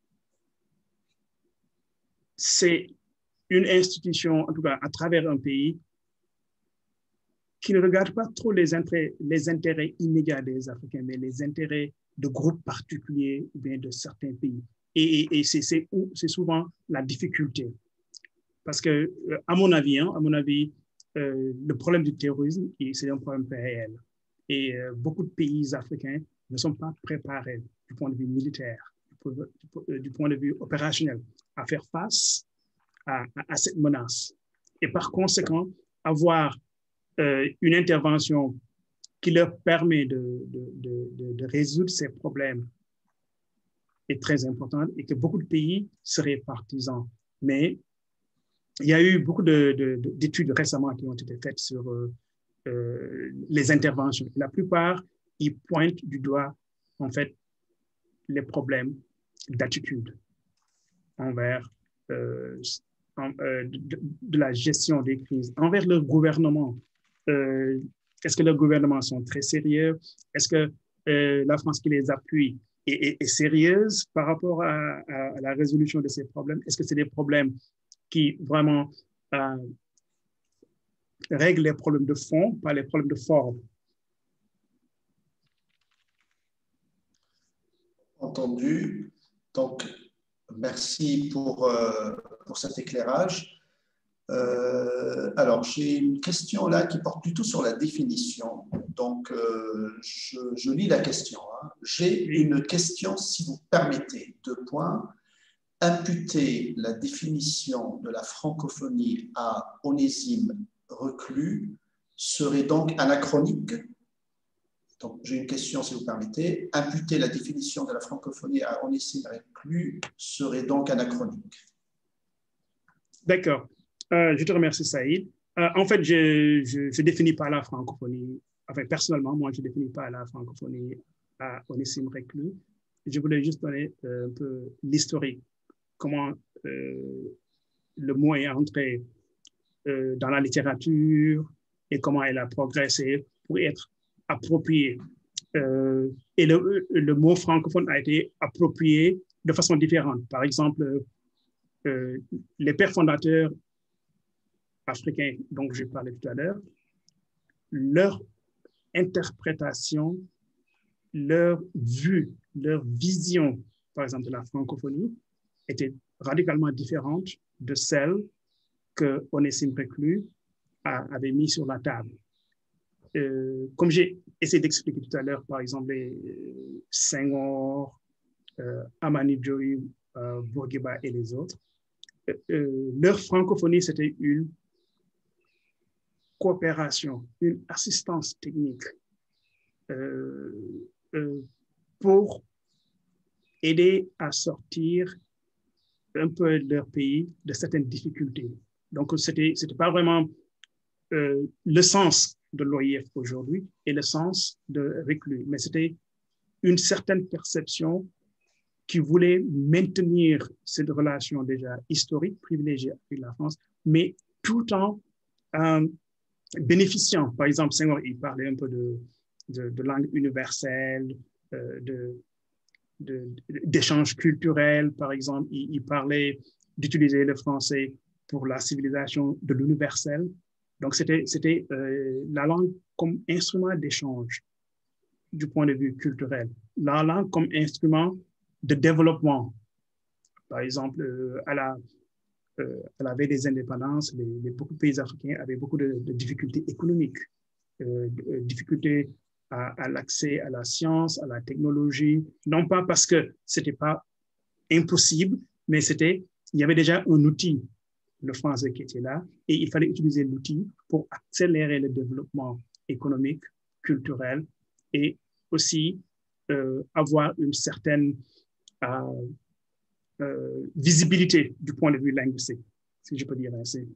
S2: c'est une institution, en tout cas à travers un pays, qui ne regarde pas trop les intérêts, les intérêts immédiats des Africains, mais les intérêts de groupes particuliers ou bien de certains pays. Et, et, et c'est souvent la difficulté. Parce que, à mon avis, hein, à mon avis, euh, le problème du terrorisme, c'est un problème réel. Et euh, beaucoup de pays africains ne sont pas préparés du point de vue militaire, du, du point de vue opérationnel, à faire face à, à, à cette menace. Et par conséquent, avoir euh, une intervention qui leur permet de, de, de, de résoudre ces problèmes est très importante et que beaucoup de pays seraient partisans. Mais il y a eu beaucoup d'études récemment qui ont été faites sur euh, euh, les interventions. La plupart, ils pointent du doigt, en fait, les problèmes d'attitude envers euh, en, euh, de, de la gestion des crises, envers le gouvernement. Euh, Est-ce que les gouvernements sont très sérieux? Est-ce que euh, la France qui les appuie est, est, est sérieuse par rapport à, à, à la résolution de ces problèmes? Est-ce que c'est des problèmes qui vraiment euh, règlent les problèmes de fond, pas les problèmes de forme?
S1: Entendu. Donc, merci pour, euh, pour cet éclairage. Euh, alors, j'ai une question là qui porte plutôt sur la définition. Donc, euh, je, je lis la question. Hein. J'ai
S2: Oui.
S1: une question, si vous permettez. Deux points. Imputer la définition de la francophonie à Onésime Reclus serait donc anachronique? Donc, j'ai une question, si vous permettez. Imputer la définition de la francophonie à Onésime Reclus serait donc anachronique?
S2: D'accord. Euh, je te remercie, Saïd. Euh, en fait, je ne définis pas la francophonie. Enfin, personnellement, moi, je ne définis pas la francophonie à Onésime Reclus. Je voulais juste donner euh, un peu l'historique, comment euh, le mot est entré euh, dans la littérature et comment elle a progressé pour être approprié. Euh, et le, le mot francophone a été approprié de façon différente. Par exemple, euh, les pères fondateurs africains dont j'ai parlé tout à l'heure, leur interprétation, leur vue, leur vision, par exemple, de la francophonie, était radicalement différente de celle que Onésime Reclus avait mis sur la table. Euh, comme j'ai essayé d'expliquer tout à l'heure, par exemple, les Senghor, euh, Amani Joyi, euh, Bourguiba et les autres, euh, leur francophonie, c'était une coopération, une assistance technique euh, euh, pour aider à sortir un peu de leur pays de certaines difficultés. Donc, c'était c'était pas vraiment euh, le sens de l'O I F aujourd'hui et le sens de Reclus, mais c'était une certaine perception qui voulait maintenir cette relation déjà historique, privilégiée avec la France, mais tout en euh, bénéficiant. Par exemple, Senghor, il parlait un peu de, de, de langue universelle, euh, de, de, d'échanges culturels, par exemple. Il, il parlait d'utiliser le français pour la civilisation de l'universel. Donc, c'était, c'était euh, la langue comme instrument d'échange du point de vue culturel. La langue comme instrument de développement. Par exemple, euh, à, la, euh, à la veille des indépendances, les, les, beaucoup de pays africains avaient beaucoup de, de difficultés économiques, euh, de, difficultés à, à l'accès à la science, à la technologie, non pas parce que ce n'était pas impossible, mais c'était, il y avait déjà un outil, le français qui était là, et il fallait utiliser l'outil pour accélérer le développement économique, culturel, et aussi euh, avoir une certaine euh, euh, visibilité du point de vue linguistique, si je peux dire ainsi.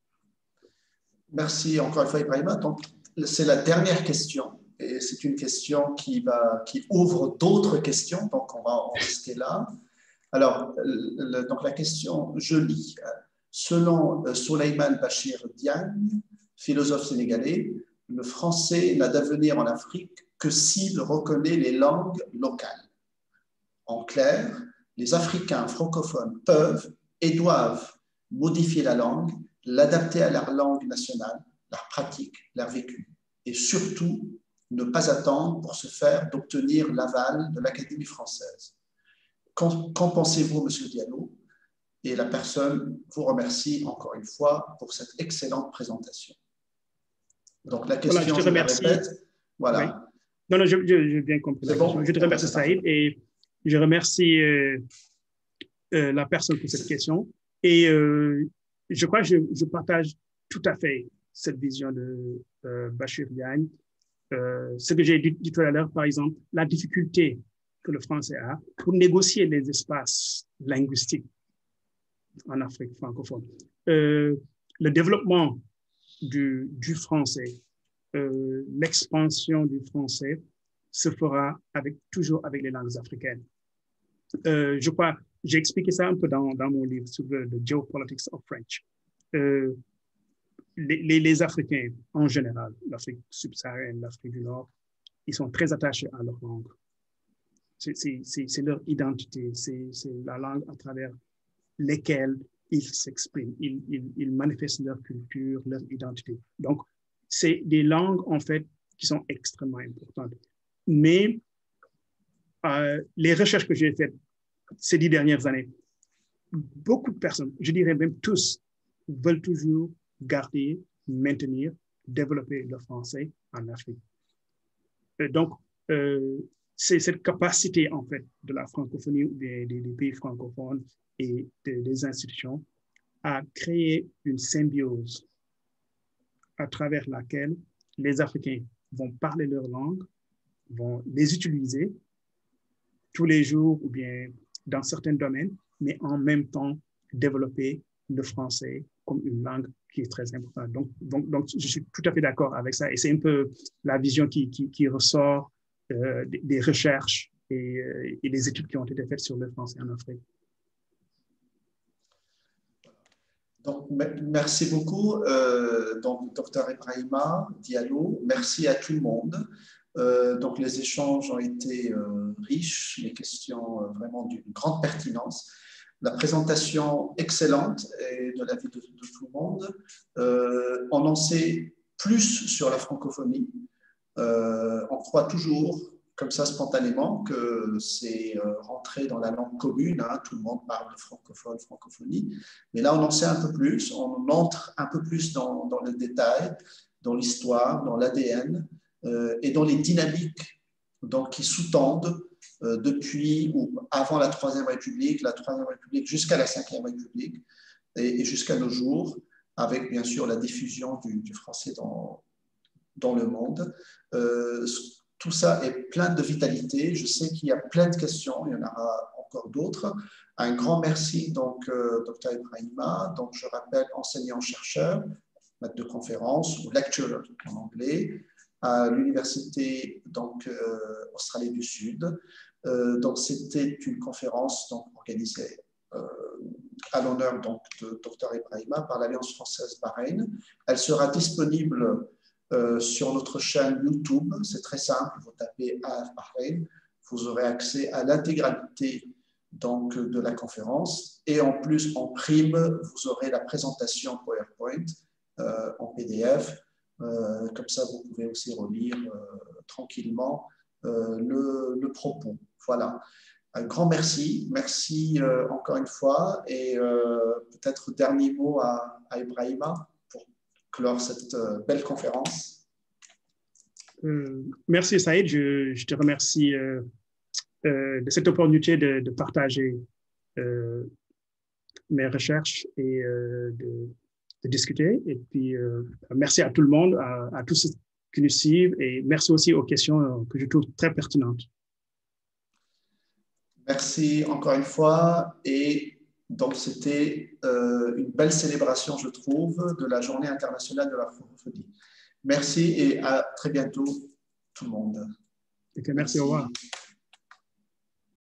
S1: Merci encore une fois, Ibrahima. Donc, c'est la dernière question, et c'est une question qui, va, qui ouvre d'autres questions, donc on va en rester là. Alors, le, donc la question, je lis. Selon Souleymane Bachir Diagne, philosophe sénégalais, le français n'a d'avenir en Afrique que s'il reconnaît les langues locales. En clair, les Africains francophones peuvent et doivent modifier la langue, l'adapter à leur langue nationale, leur pratique, leur vécu, et surtout ne pas attendre pour ce faire d'obtenir l'aval de l'Académie française. Qu'en, qu'en pensez-vous, Monsieur Diallo? Et la personne vous remercie encore une fois pour cette excellente présentation. Donc la question,
S2: voilà, je te remercie.
S1: Je la répète, voilà.
S2: Oui. Non, non, je, je, je bien compris la
S1: bon
S2: question. Je te remercie, Saïd, et je remercie euh, euh, la personne pour cette question. Et euh, je crois que je, je partage tout à fait cette vision de euh, Bachir Diagne. Euh, ce que j'ai dit, dit tout à l'heure, par exemple, la difficulté que le français a pour négocier les espaces linguistiques en Afrique francophone. Euh, le développement du, du français, euh, l'expansion du français se fera avec, toujours avec les langues africaines. Euh, je crois, j'ai expliqué ça un peu dans, dans mon livre sur le, le Geopolitics of French. Euh, les, les, les Africains, en général, l'Afrique subsaharienne, l'Afrique du Nord, ils sont très attachés à leur langue. C'est leur identité, c'est la langue à travers lesquelles ils s'expriment, ils, ils, ils manifestent leur culture, leur identité. Donc, c'est des langues, en fait, qui sont extrêmement importantes. Mais euh, les recherches que j'ai faites ces dix dernières années, beaucoup de personnes, je dirais même tous, veulent toujours garder, maintenir, développer le français en Afrique. Et donc, euh, c'est cette capacité, en fait, de la francophonie, des, des, des pays francophones et des, des institutions à créer une symbiose à travers laquelle les Africains vont parler leur langue, vont les utiliser tous les jours ou bien dans certains domaines, mais en même temps développer le français comme une langue qui est très importante. Donc, donc, donc je suis tout à fait d'accord avec ça et c'est un peu la vision qui, qui, qui ressort euh, des, des recherches et, euh, et des études qui ont été faites sur le français en Afrique.
S1: Donc, merci beaucoup, euh, donc, docteur Ibrahima Diallo. Merci à tout le monde. Euh, donc, les échanges ont été euh, riches, les questions euh, vraiment d'une grande pertinence. La présentation excellente et de l'avis de, de tout le monde. Euh, on en sait plus sur la francophonie. Euh, on croit toujours, comme ça spontanément, que c'est euh, rentré dans la langue commune. Hein, tout le monde parle de francophone, francophonie. Mais là, on en sait un peu plus. On entre un peu plus dans, dans le détail, dans l'histoire, dans l'A D N euh, et dans les dynamiques donc, qui sous-tendent euh, depuis ou avant la Troisième République, la Troisième République jusqu'à la Cinquième République, et, et jusqu'à nos jours, avec bien sûr la diffusion du, du français dans, dans le monde. Euh, tout ça est plein de vitalité. Je sais qu'il y a plein de questions, il y en aura encore d'autres. Un grand merci, donc, euh, docteur Ibrahima. Donc, je rappelle, enseignant-chercheur, maître de conférence ou lecturer en anglais, à l'Université donc, euh, Australie du Sud. Euh, donc, c'était une conférence donc, organisée euh, à l'honneur donc, de docteur Ibrahima par l'Alliance française Bahreïn. Elle sera disponible euh, sur notre chaîne YouTube. C'est très simple, vous tapez A F Bahreïn, vous aurez accès à l'intégralité donc, de la conférence. Et en plus, en prime, vous aurez la présentation PowerPoint euh, en P D F. Euh, comme ça, vous pouvez aussi relire euh, tranquillement euh, le, le propos. Voilà. Un grand merci. Merci euh, encore une fois. Et euh, peut-être dernier mot à, à Ibrahima pour clore cette euh, belle conférence.
S2: Euh, merci Saïd. Je, je te remercie euh, euh, de cette opportunité de, de partager euh, mes recherches et euh, de, de discuter. Et puis, euh, merci à tout le monde, à, à tous ceux qui nous suivent, et merci aussi aux questions que je trouve très pertinentes.
S1: Merci encore une fois. Et donc, c'était euh, une belle célébration, je trouve, de la Journée internationale de la francophonie. Merci et à très bientôt, tout le monde.
S2: Okay, merci, merci. Au revoir.